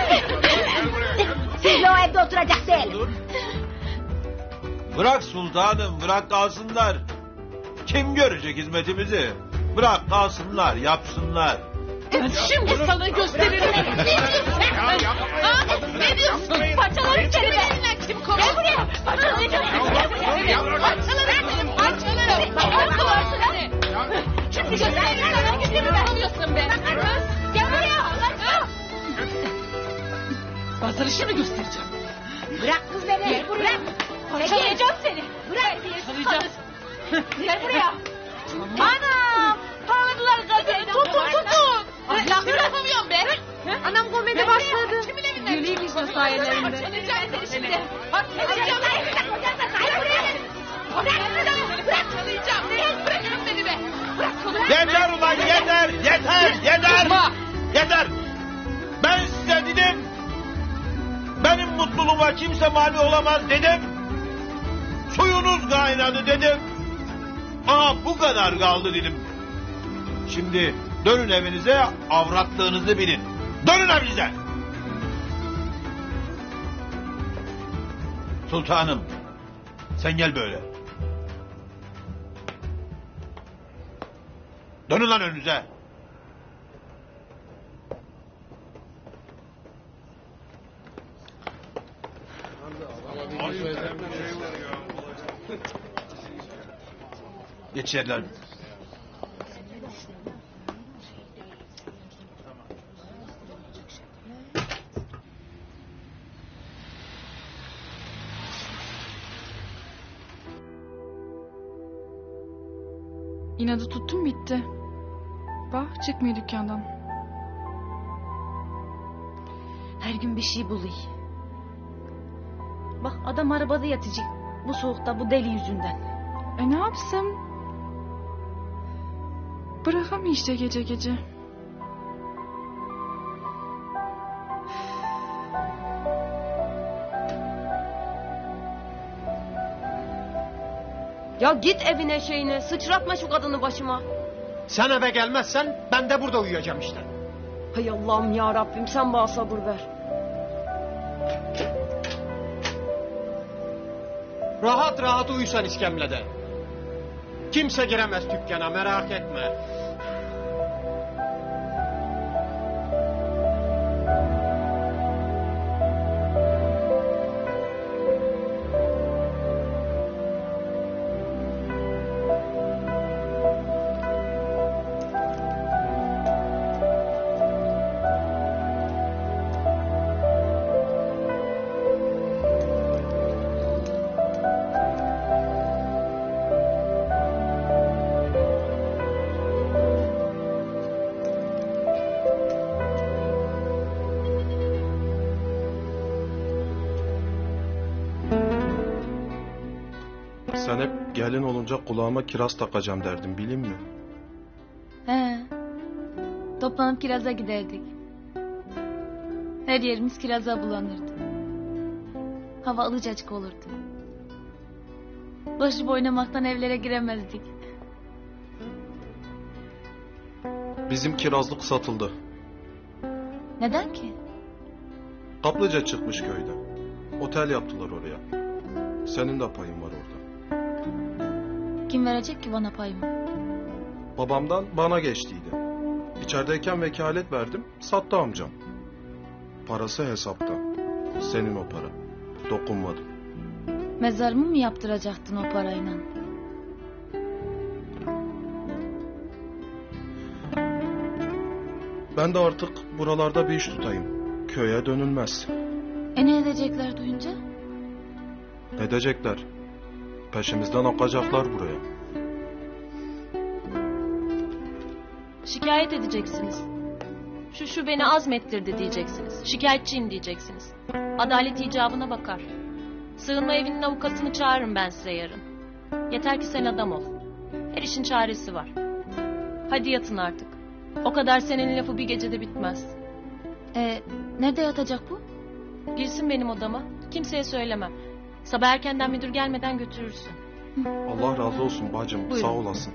Speaker 6: Sizle o evde oturacak değilim.
Speaker 11: Bırak sultanım bırak kalsınlar. Kim görecek hizmetimizi? Bırak kalsınlar yapsınlar.
Speaker 9: Ben şimdi sana gösteririm. Ne diyorsun sen? Ha? Ne diyorsun? Parçalarım seni be. Kim kovuyor? Gel buraya. Parçalayacağım seni. Gel buraya. Parçalarım seni. Parçalarım. Parçalarım seni. Şimdi gösteririm sana. Kimi kovuyorsun be? Gel buraya. Ben sana şimdi göstereceğim.
Speaker 6: Bırak kız beni. Bırak.
Speaker 9: Parçalayacağım seni.
Speaker 6: Bırak.
Speaker 9: Parçalayacağım. Gel buraya. Anam. Parladılar gazete. Tutun tutun. Ahlaklı yapamıyorum be.
Speaker 2: Anam komedi başladı.
Speaker 9: Kimin evinden?
Speaker 2: Güleyim işte sayelerinde.
Speaker 9: Parçalayacağım seni şimdi. Parçalayacağım. Parçalayacağım. Bırakın beni be. Bırak kolumu.
Speaker 11: Yeter ulan yeter yeter yeter. Yeter. Ben size dedim. Benim mutluluğuma kimse mani olamaz dedim. Suyunuz kaynadı dedim. Aha bu kadar kaldı dedim. Şimdi dönün evinize avratlığınızı bilin. Dönün evinize. Sultanım sen gel böyle. Dönün lan önünüze. Geç yerler.
Speaker 18: İnadı tuttum bitti. Bak çıkmıyor dükkandan.
Speaker 12: Her gün bir şey buluyor. Bak adam arabada yatacak. Bu soğukta bu deli yüzünden.
Speaker 18: E ne yapsam? Bırakamıyor işte gece gece.
Speaker 2: Ya git evine şeyine. Sıçratma şu kadını başıma.
Speaker 5: Sen eve gelmezsen ben de burada uyuyacağım işte.
Speaker 2: Hay Allah'ım ya Rabbim sen bana sabır ver.
Speaker 5: Rahat rahat uyusan iskemlede. Kimse giremez dükkana merak etme.
Speaker 1: Sen hep gelin olunca kulağıma kiraz takacağım derdim bilin mi?
Speaker 7: He. Toplanıp kiraza giderdik. Her yerimiz kiraza bulanırdı. Hava ılıcacık olurdu. Başıp oynamaktan evlere giremezdik.
Speaker 1: Bizim kirazlık satıldı.
Speaker 7: Neden ki?
Speaker 1: Kaplıca çıkmış köyde. Otel yaptılar oraya. Senin de payın var orada.
Speaker 7: Kim verecek ki bana payımı?
Speaker 1: Babamdan bana geçtiydi. İçerideyken vekalet verdim, sattı amcam. Parası hesapta. Senin o para. Dokunmadım.
Speaker 7: Mezarımı mı yaptıracaktın o parayla?
Speaker 1: Ben de artık buralarda bir iş tutayım. Köye dönülmez.
Speaker 7: E ne edecekler duyunca?
Speaker 1: Edecekler. Peşimizden akacaklar buraya.
Speaker 12: Şikayet edeceksiniz. Şu şu beni azmettirdi diyeceksiniz. Şikayetçiyim diyeceksiniz. Adalet icabına bakar. Sığınma evinin avukatını çağırırım ben size yarın. Yeter ki sen adam ol. Her işin çaresi var. Hadi yatın artık. O kadar senenin lafı bir gecede bitmez.
Speaker 9: Ee, nerede yatacak bu?
Speaker 12: Girsin benim odama. Kimseye söylemem. Sabah erkenden müdür gelmeden götürürsün.
Speaker 1: Allah razı olsun bacım.
Speaker 12: Buyurun.
Speaker 1: Sağ olasın.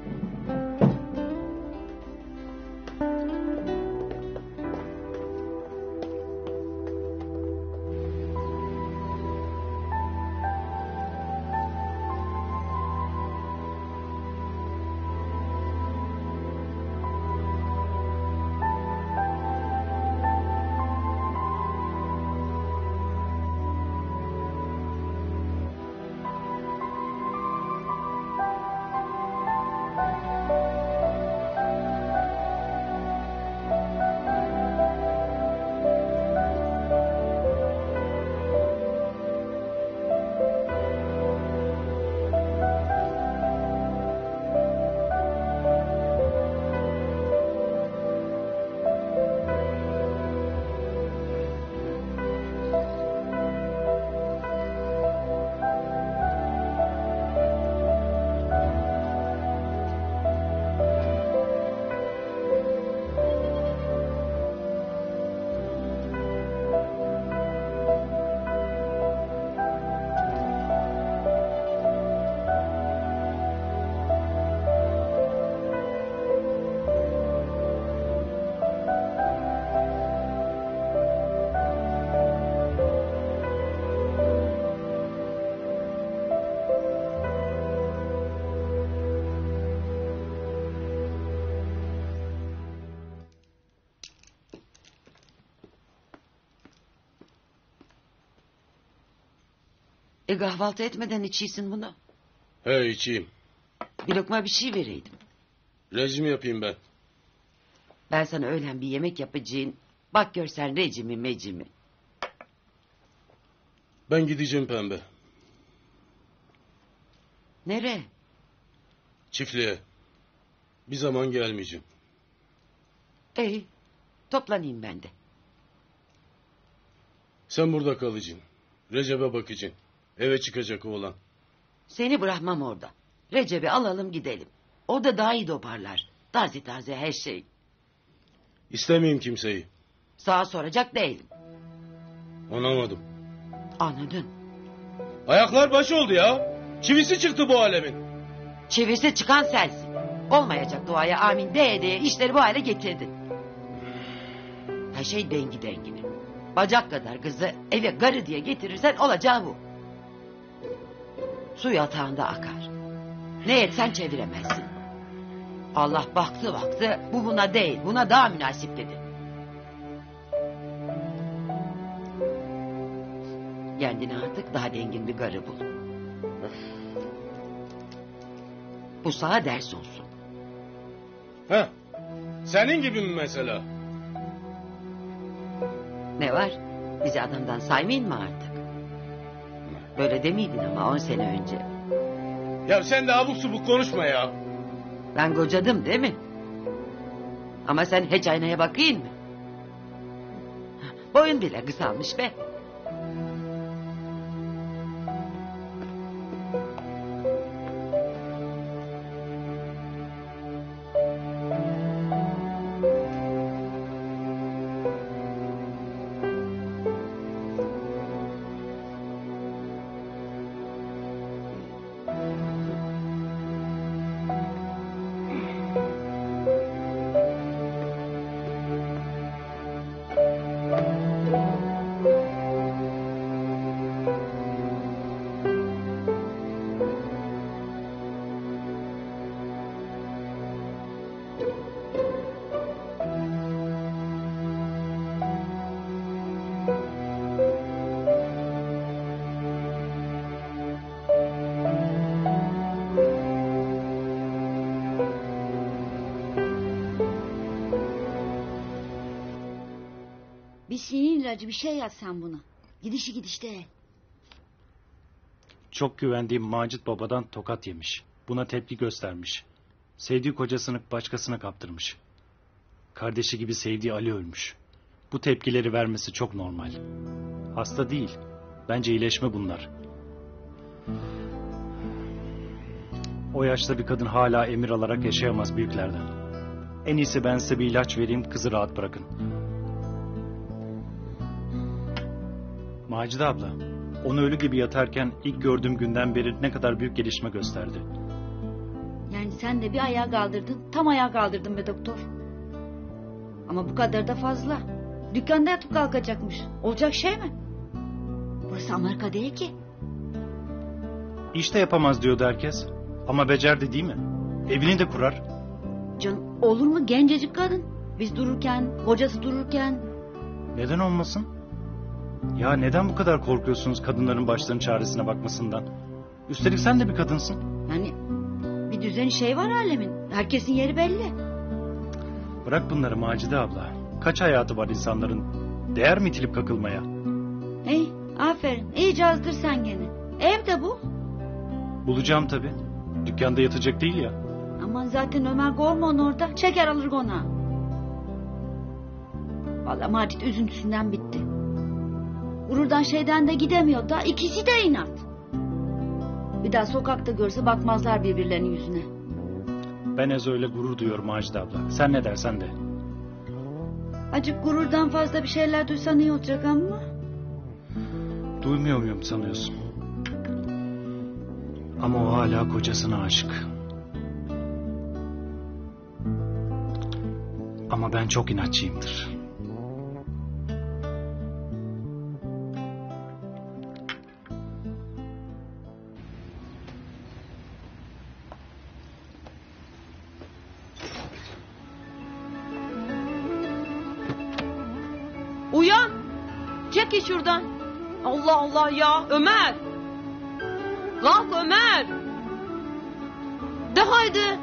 Speaker 21: E kahvaltı etmeden içiyorsun bunu.
Speaker 14: He içeyim.
Speaker 21: Bir lokma bir şey vereydim.
Speaker 14: Rejim yapayım ben.
Speaker 21: Ben sana öğlen bir yemek yapacağım. Bak görsen rejimi mecimi.
Speaker 14: Ben gideceğim pembe.
Speaker 21: Nereye?
Speaker 14: Çiftliğe. Bir zaman gelmeyeceğim.
Speaker 21: İyi. Toplanayım ben de.
Speaker 14: Sen burada kalacaksın. Recep'e bakacaksın. Eve çıkacak oğlan.
Speaker 21: Seni bırakmam orada. Recep'i alalım gidelim. O da daha iyi toparlar. Taze taze her şey.
Speaker 14: İstemeyeyim kimseyi.
Speaker 21: Sağa soracak değilim.
Speaker 14: Anlamadım.
Speaker 21: Anladın.
Speaker 14: Ayaklar baş oldu ya. Çivisi çıktı bu alemin.
Speaker 21: Çivisi çıkan sensin. Olmayacak duaya amin deye deye işleri bu hale getirdin. Her şey dengi dengine. Bacak kadar kızı eve garı diye getirirsen olacağı bu. Su yatağında akar. Ne etsen çeviremezsin. Allah baktı baktı bu buna değil buna daha münasip dedi. Kendine artık daha dengin bir garı bul. Bu sana ders olsun.
Speaker 14: Heh. Senin gibi mi mesela?
Speaker 21: Ne var? Bizi adamdan saymayın mı artık? Böyle demiydin ama on sene önce.
Speaker 14: Ya sen de abuk subuk konuşma ya.
Speaker 21: Ben kocadım değil mi? Ama sen hiç aynaya bakayım mı? Boyun bile kısalmış be.
Speaker 17: Bir sinir ilacı bir şey yaz sen buna. Gidişi gidişte.
Speaker 19: Çok güvendiğim Macit babadan tokat yemiş. Buna tepki göstermiş. Sevdiği kocasını başkasına kaptırmış.
Speaker 10: Kardeşi gibi sevdiği Ali ölmüş. Bu tepkileri vermesi çok normal. Hasta değil. Bence iyileşme bunlar. O yaşta bir kadın hala emir alarak yaşayamaz büyüklerden. En iyisi ben size bir ilaç vereyim, kızı rahat bırakın. Macide abla, onu ölü gibi yatarken ilk gördüğüm günden beri ne kadar büyük gelişme gösterdi.
Speaker 17: Yani sen de bir ayağa kaldırdın. Tam ayağa kaldırdın be doktor. Ama bu kadar da fazla. Dükkanda yatıp kalkacakmış. Olacak şey mi? Burası Amerika değil ki.
Speaker 10: İş de yapamaz diyordu herkes. Ama becerdi değil mi? Evini de kurar.
Speaker 17: Canım olur mu gencecik kadın? Biz dururken, kocası dururken.
Speaker 10: Neden olmasın? Ya neden bu kadar korkuyorsunuz kadınların başlarının çaresine bakmasından? Üstelik sen de bir kadınsın.
Speaker 17: Yani bir düzeni şey var alemin. Herkesin yeri belli.
Speaker 10: Bırak bunları Macide abla. Kaç hayatı var insanların? Değer mi itilip kakılmaya?
Speaker 17: Hey, aferin. İyice azdır sen gene. Evde bu.
Speaker 10: Bulacağım tabii. Dükkanda yatacak değil ya.
Speaker 17: Aman zaten Ömer Gorman orada. Şeker alır ona. Vallahi Macit üzüntüsünden bitti. Gururdan şeyden de gidemiyor da ikisi de inat. Bir daha sokakta görse bakmazlar birbirlerinin yüzüne.
Speaker 10: Ben Ezo ile gurur duyuyorum Macide abla. Sen ne dersen de.
Speaker 17: Acık gururdan fazla bir şeyler duysan iyi olacak ama.
Speaker 10: Duymuyor muyum sanıyorsun? Ama o hala kocasına aşık. Ama ben çok inatçıyımdır.
Speaker 2: Uyan. Çekil şuradan. Allah Allah ya Ömer. Kalk Ömer. De haydi.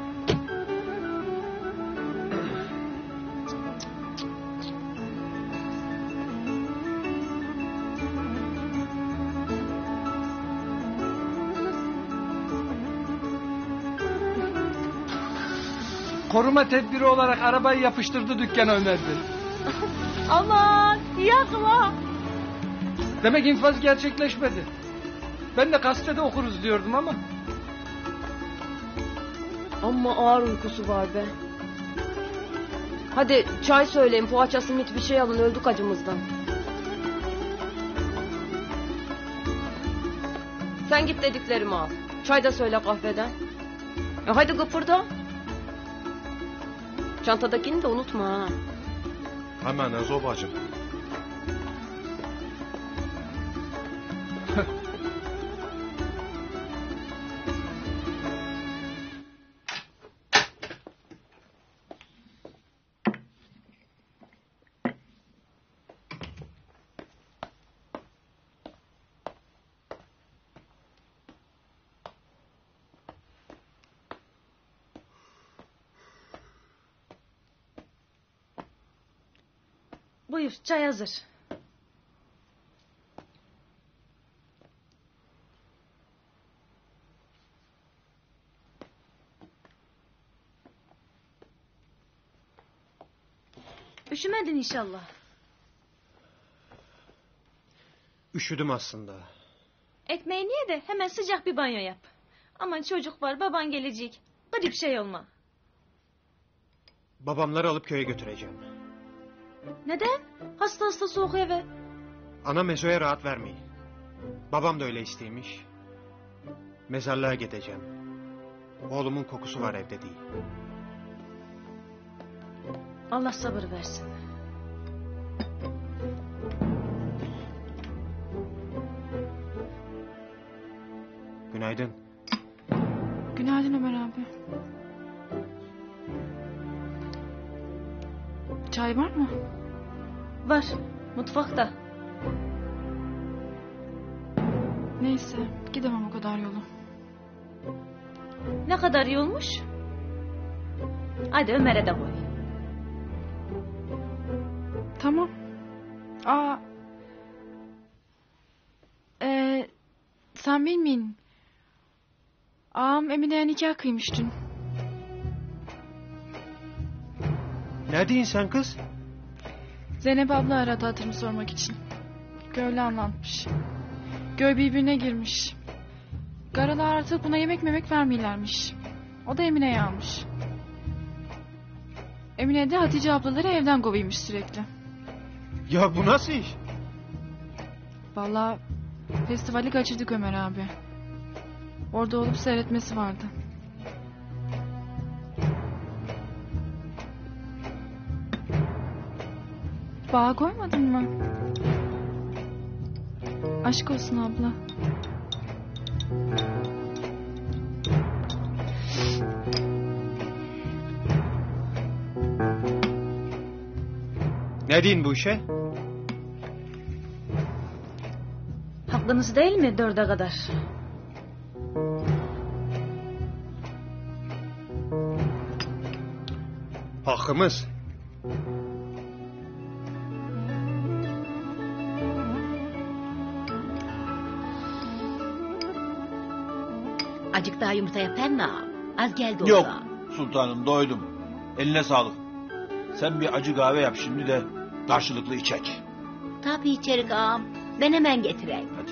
Speaker 3: Koruma tedbiri olarak arabayı yapıştırdı dükkana Ömer Bey.
Speaker 4: Aman yakma.
Speaker 3: Demek infaz gerçekleşmedi. Ben de gazetede okuruz diyordum ama.
Speaker 2: Amma ağır uykusu var be. Hadi çay söyleyin, poğaça, simit bir şey alın, öldük acımızdan. Sen git dediklerimi al. Çay da söyle kahveden. E hadi kıpırda. Çantadakini de unutma ha.
Speaker 1: Hemen Ezo bacım.
Speaker 4: Buyur çay hazır. Üşümedin inşallah.
Speaker 5: Üşüdüm aslında.
Speaker 4: Ekmeğini ye de hemen sıcak bir banyo yap. Aman çocuk var, baban gelecek. Garip şey olma.
Speaker 5: Babamları alıp köye götüreceğim.
Speaker 4: Neden? Hasta hasta soğuk eve.
Speaker 5: Ana Mezo'ya rahat vermeyin. Babam da öyle isteymiş. Mezarlığa gideceğim. Oğlumun kokusu var evde değil.
Speaker 4: Allah sabır versin.
Speaker 5: Günaydın.
Speaker 18: Günaydın Ömer abi. Çay var mı?
Speaker 4: Var. Mutfakta.
Speaker 18: Neyse. Gidemem o kadar yolu.
Speaker 4: Ne kadar yolmuş? Hadi Ömer'e de koy.
Speaker 18: Tamam. Aa. Ee, sen bilmeyin. Ağam Emine'ye nikah kıymış dün.
Speaker 5: Ne diyorsun sen kız?
Speaker 18: Zeynep abla aradı hatırımı sormak için. Göl'le anlatmış. Göl birbirine girmiş. Garalar artık buna yemek memek vermiyorlarmış. O da Emine'yi almış. Emine de Hatice ablaları evden kovuymuş sürekli.
Speaker 5: Ya bu nasıl iş?
Speaker 18: Vallahi festivali kaçırdık Ömer abi. Orada olup seyretmesi vardı. Bağa koymadın mı? Aşk olsun abla.
Speaker 5: Ne diyorsun bu işe?
Speaker 4: Hakkınız değil mi dörde kadar?
Speaker 5: Hakkımız.
Speaker 9: Acık daha yumurta yapar mı ağam? Az geldi o
Speaker 11: Yok
Speaker 9: da.
Speaker 11: sultanım doydum. Eline sağlık. Sen bir acı kahve yap şimdi de karşılıklı içek.
Speaker 9: Tabii içerik ağam. Ben hemen getireyim.
Speaker 11: Hadi.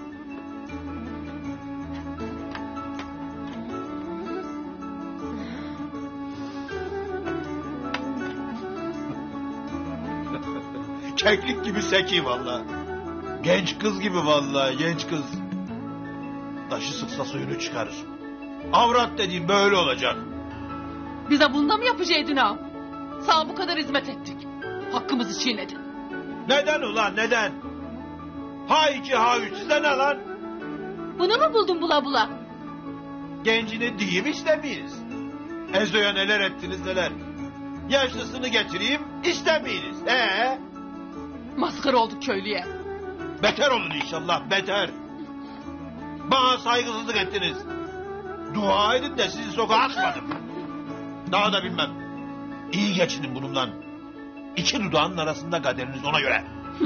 Speaker 11: Keklik gibi seki valla. Genç kız gibi vallahi genç kız. Taşı sıksa suyunu çıkarır. Avrat dediğim böyle olacak.
Speaker 7: Bize bunda mı yapacaktın ağam? Sağ bu kadar hizmet ettik. Hakkımızı çiğnedin.
Speaker 11: Neden ulan neden? Ha iki ha üç size ne lan?
Speaker 7: Bunu mu buldun bula bula?
Speaker 11: Gencini diyeyim istemeyiz. Ezo'ya neler ettiniz neler. Yaşlısını getireyim istemeyiz. Ee?
Speaker 7: Maskara olduk köylüye.
Speaker 11: Beter olun inşallah beter. Bana saygısızlık ettiniz. Dua edin de sizi sokağa atmadım. Daha da bilmem. İyi geçinin bununla. İki dudağının arasında kaderiniz ona göre.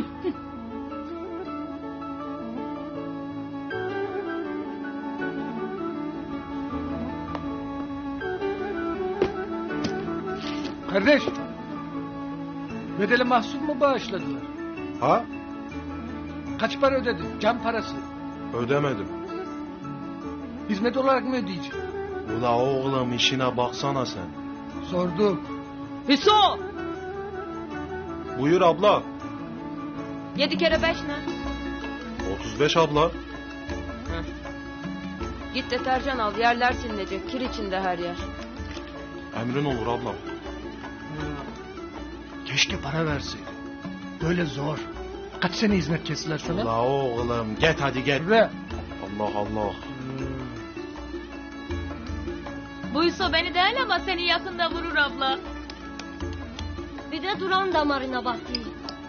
Speaker 3: Kardeş. Bedeli mahsul mu bağışladılar?
Speaker 1: Ha?
Speaker 3: Kaç para ödedin? Can parası.
Speaker 1: Ödemedim.
Speaker 3: Hizmet olarak mı ödeyeceksin?
Speaker 1: Ula oğlum işine baksana sen.
Speaker 3: Sordum.
Speaker 2: Hüso!
Speaker 1: Buyur abla.
Speaker 2: Yedi kere beş ne?
Speaker 1: otuz beş abla.
Speaker 2: Heh. Git deterjan al, yerler silinecek. Kir içinde her yer.
Speaker 1: Emrin olur ablam.
Speaker 3: Keşke para verseydin. Böyle zor. Kaç sene hizmet kestiler sana?
Speaker 1: Ula oğlum git hadi git.
Speaker 3: Ve
Speaker 1: Allah Allah.
Speaker 7: Buysa beni değil ama seni yakında vurur abla.
Speaker 12: Bir de duran damarına bak değil.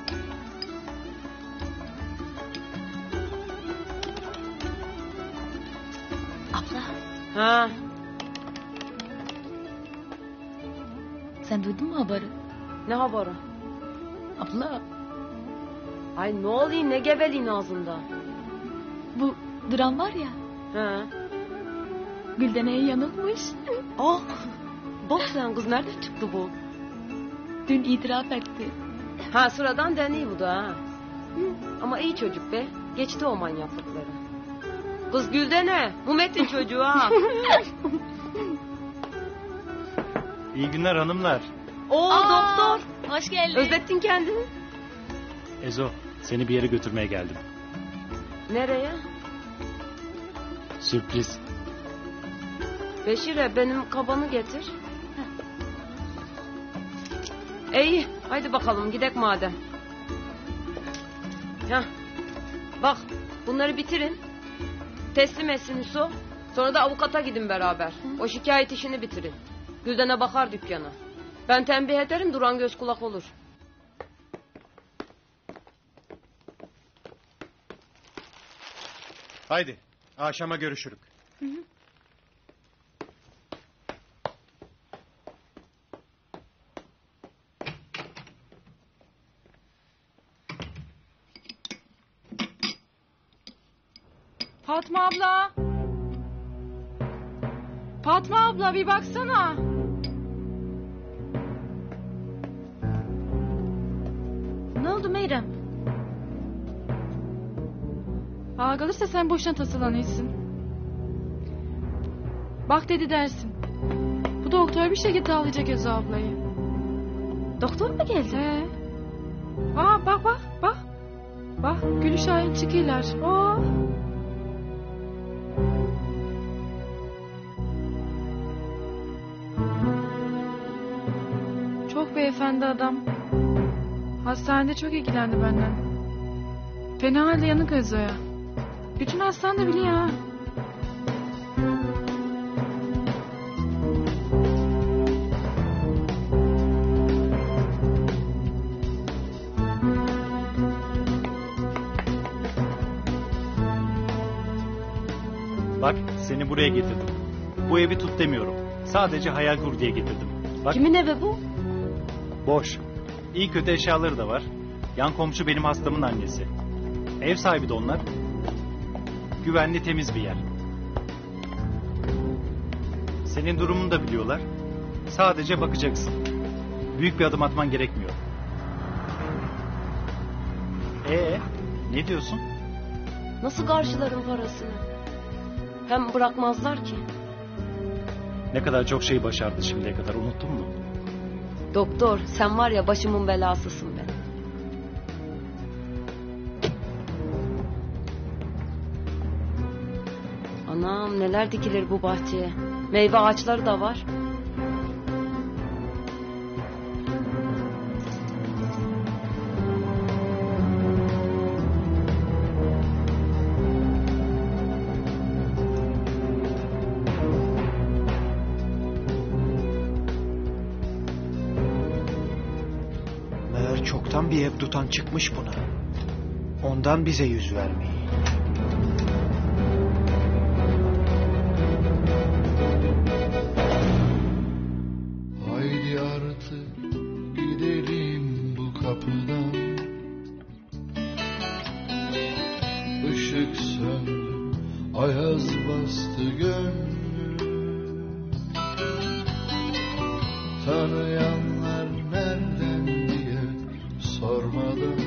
Speaker 9: Abla
Speaker 2: Ha,
Speaker 9: sen duydun mu haberi?
Speaker 2: ne haberi?
Speaker 9: Abla
Speaker 2: Ay ne olayım ne geveliğin ağzında.
Speaker 9: bu duran var ya
Speaker 2: Ha.
Speaker 9: Güldene'ye yanılmış.
Speaker 2: Oh. Bak sen kız nereden çıktı bu?
Speaker 9: Dün itiraf etti.
Speaker 2: Ha sıradan deney bu da ha. Ama iyi çocuk be. Geçti o manyaklıkları. Kız Güldene. Bu Metin çocuğu ha.
Speaker 10: İyi günler hanımlar.
Speaker 2: Oo doktor.
Speaker 7: Hoş geldin.
Speaker 2: Özlettin kendini.
Speaker 10: Ezo, seni bir yere götürmeye geldim.
Speaker 2: Nereye?
Speaker 10: Sürpriz.
Speaker 2: Beşire benim kabanı getir. İyi haydi bakalım gidek madem. Heh. Bak bunları bitirin. Teslim etsin Hüso. Sonra da avukata gidin beraber. O şikayet işini bitirin. Gülden'e bakar dükkana. Ben tembih ederim duran göz kulak olur.
Speaker 5: Haydi akşama görüşürük.
Speaker 18: Hı hı. Fatma abla. Fatma abla bir baksana. oldu Meyrem? Ağa kalırsa sen boşuna tasalanıyorsun. Bak dedi dersin. Bu doktor bir şekilde ağlayacak Ezo ablayı.
Speaker 12: Doktor mu geldi?
Speaker 18: He. Aa bak bak bak. Bak Gülü Şahin çıkıyorlar. Oo. Çok beyefendi adam. Hastanede çok ilgilendi benden. Fena halde yanık Ezo'ya. Bütün hastane biliyor ha.
Speaker 10: Bak seni buraya getirdim. Bu evi tut demiyorum. Sadece hayal kur diye getirdim. Bak,
Speaker 12: Kimin evi bu?
Speaker 10: boş. İyi kötü eşyaları da var. Yan komşu benim hastamın annesi. Ev sahibi de onlar. Güvenli, temiz bir yer. Senin durumunu da biliyorlar. Sadece bakacaksın. Büyük bir adım atman gerekmiyor. Ee, ne diyorsun?
Speaker 12: Nasıl karşılarım parasını? Hem bırakmazlar ki.
Speaker 10: Ne kadar çok şey başardı şimdiye kadar, unuttun mu?
Speaker 12: Doktor sen var ya başımın belasısın be. Anam neler dikilir bu bahçeye. Meyve ağaçları da var.
Speaker 20: Meğer çoktan bir ev tutan çıkmış buna. Ondan bize yüz vermeyi.
Speaker 13: Haydi artık gidelim bu kapıdan. Işık söndü, ayaz bastı gönlü. Tanıyanlar nereden diye sormadan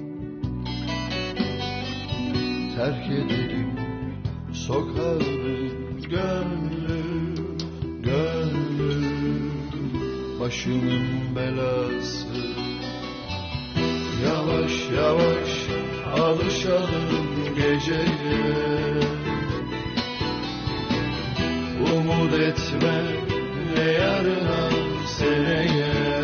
Speaker 13: terk edelim sokağı, gönlü, gönlü. Başımın belası. Yavaş yavaş alışalım geceye. Umut etme ne yarına seneye.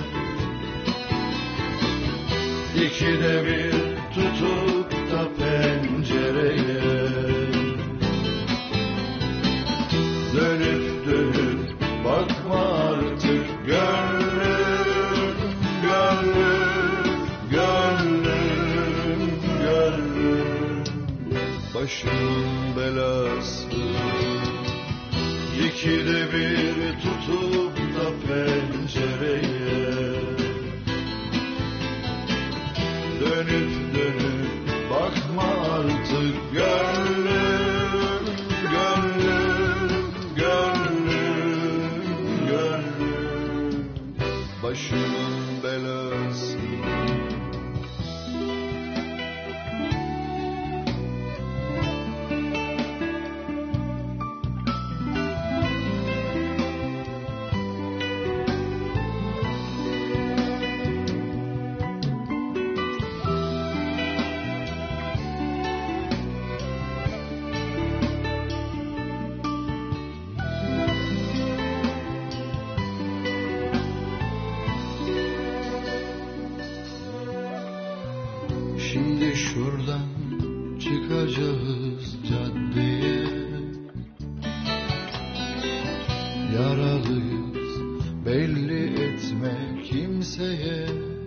Speaker 13: İkide bir tutup da pencereye. Dönüp dönüp bakma artık gönlüm, gönlüm, gönlüm, gönlüm. Başımın belası. İkide bir tutup da pencereye. Dönüp dönüp bakma artık gönlüm, gönlüm, gönlüm, gönlüm. Başımın belası. Şimdi şuradan çıkacağız caddeye. Yaralıyız belli etme kimseye.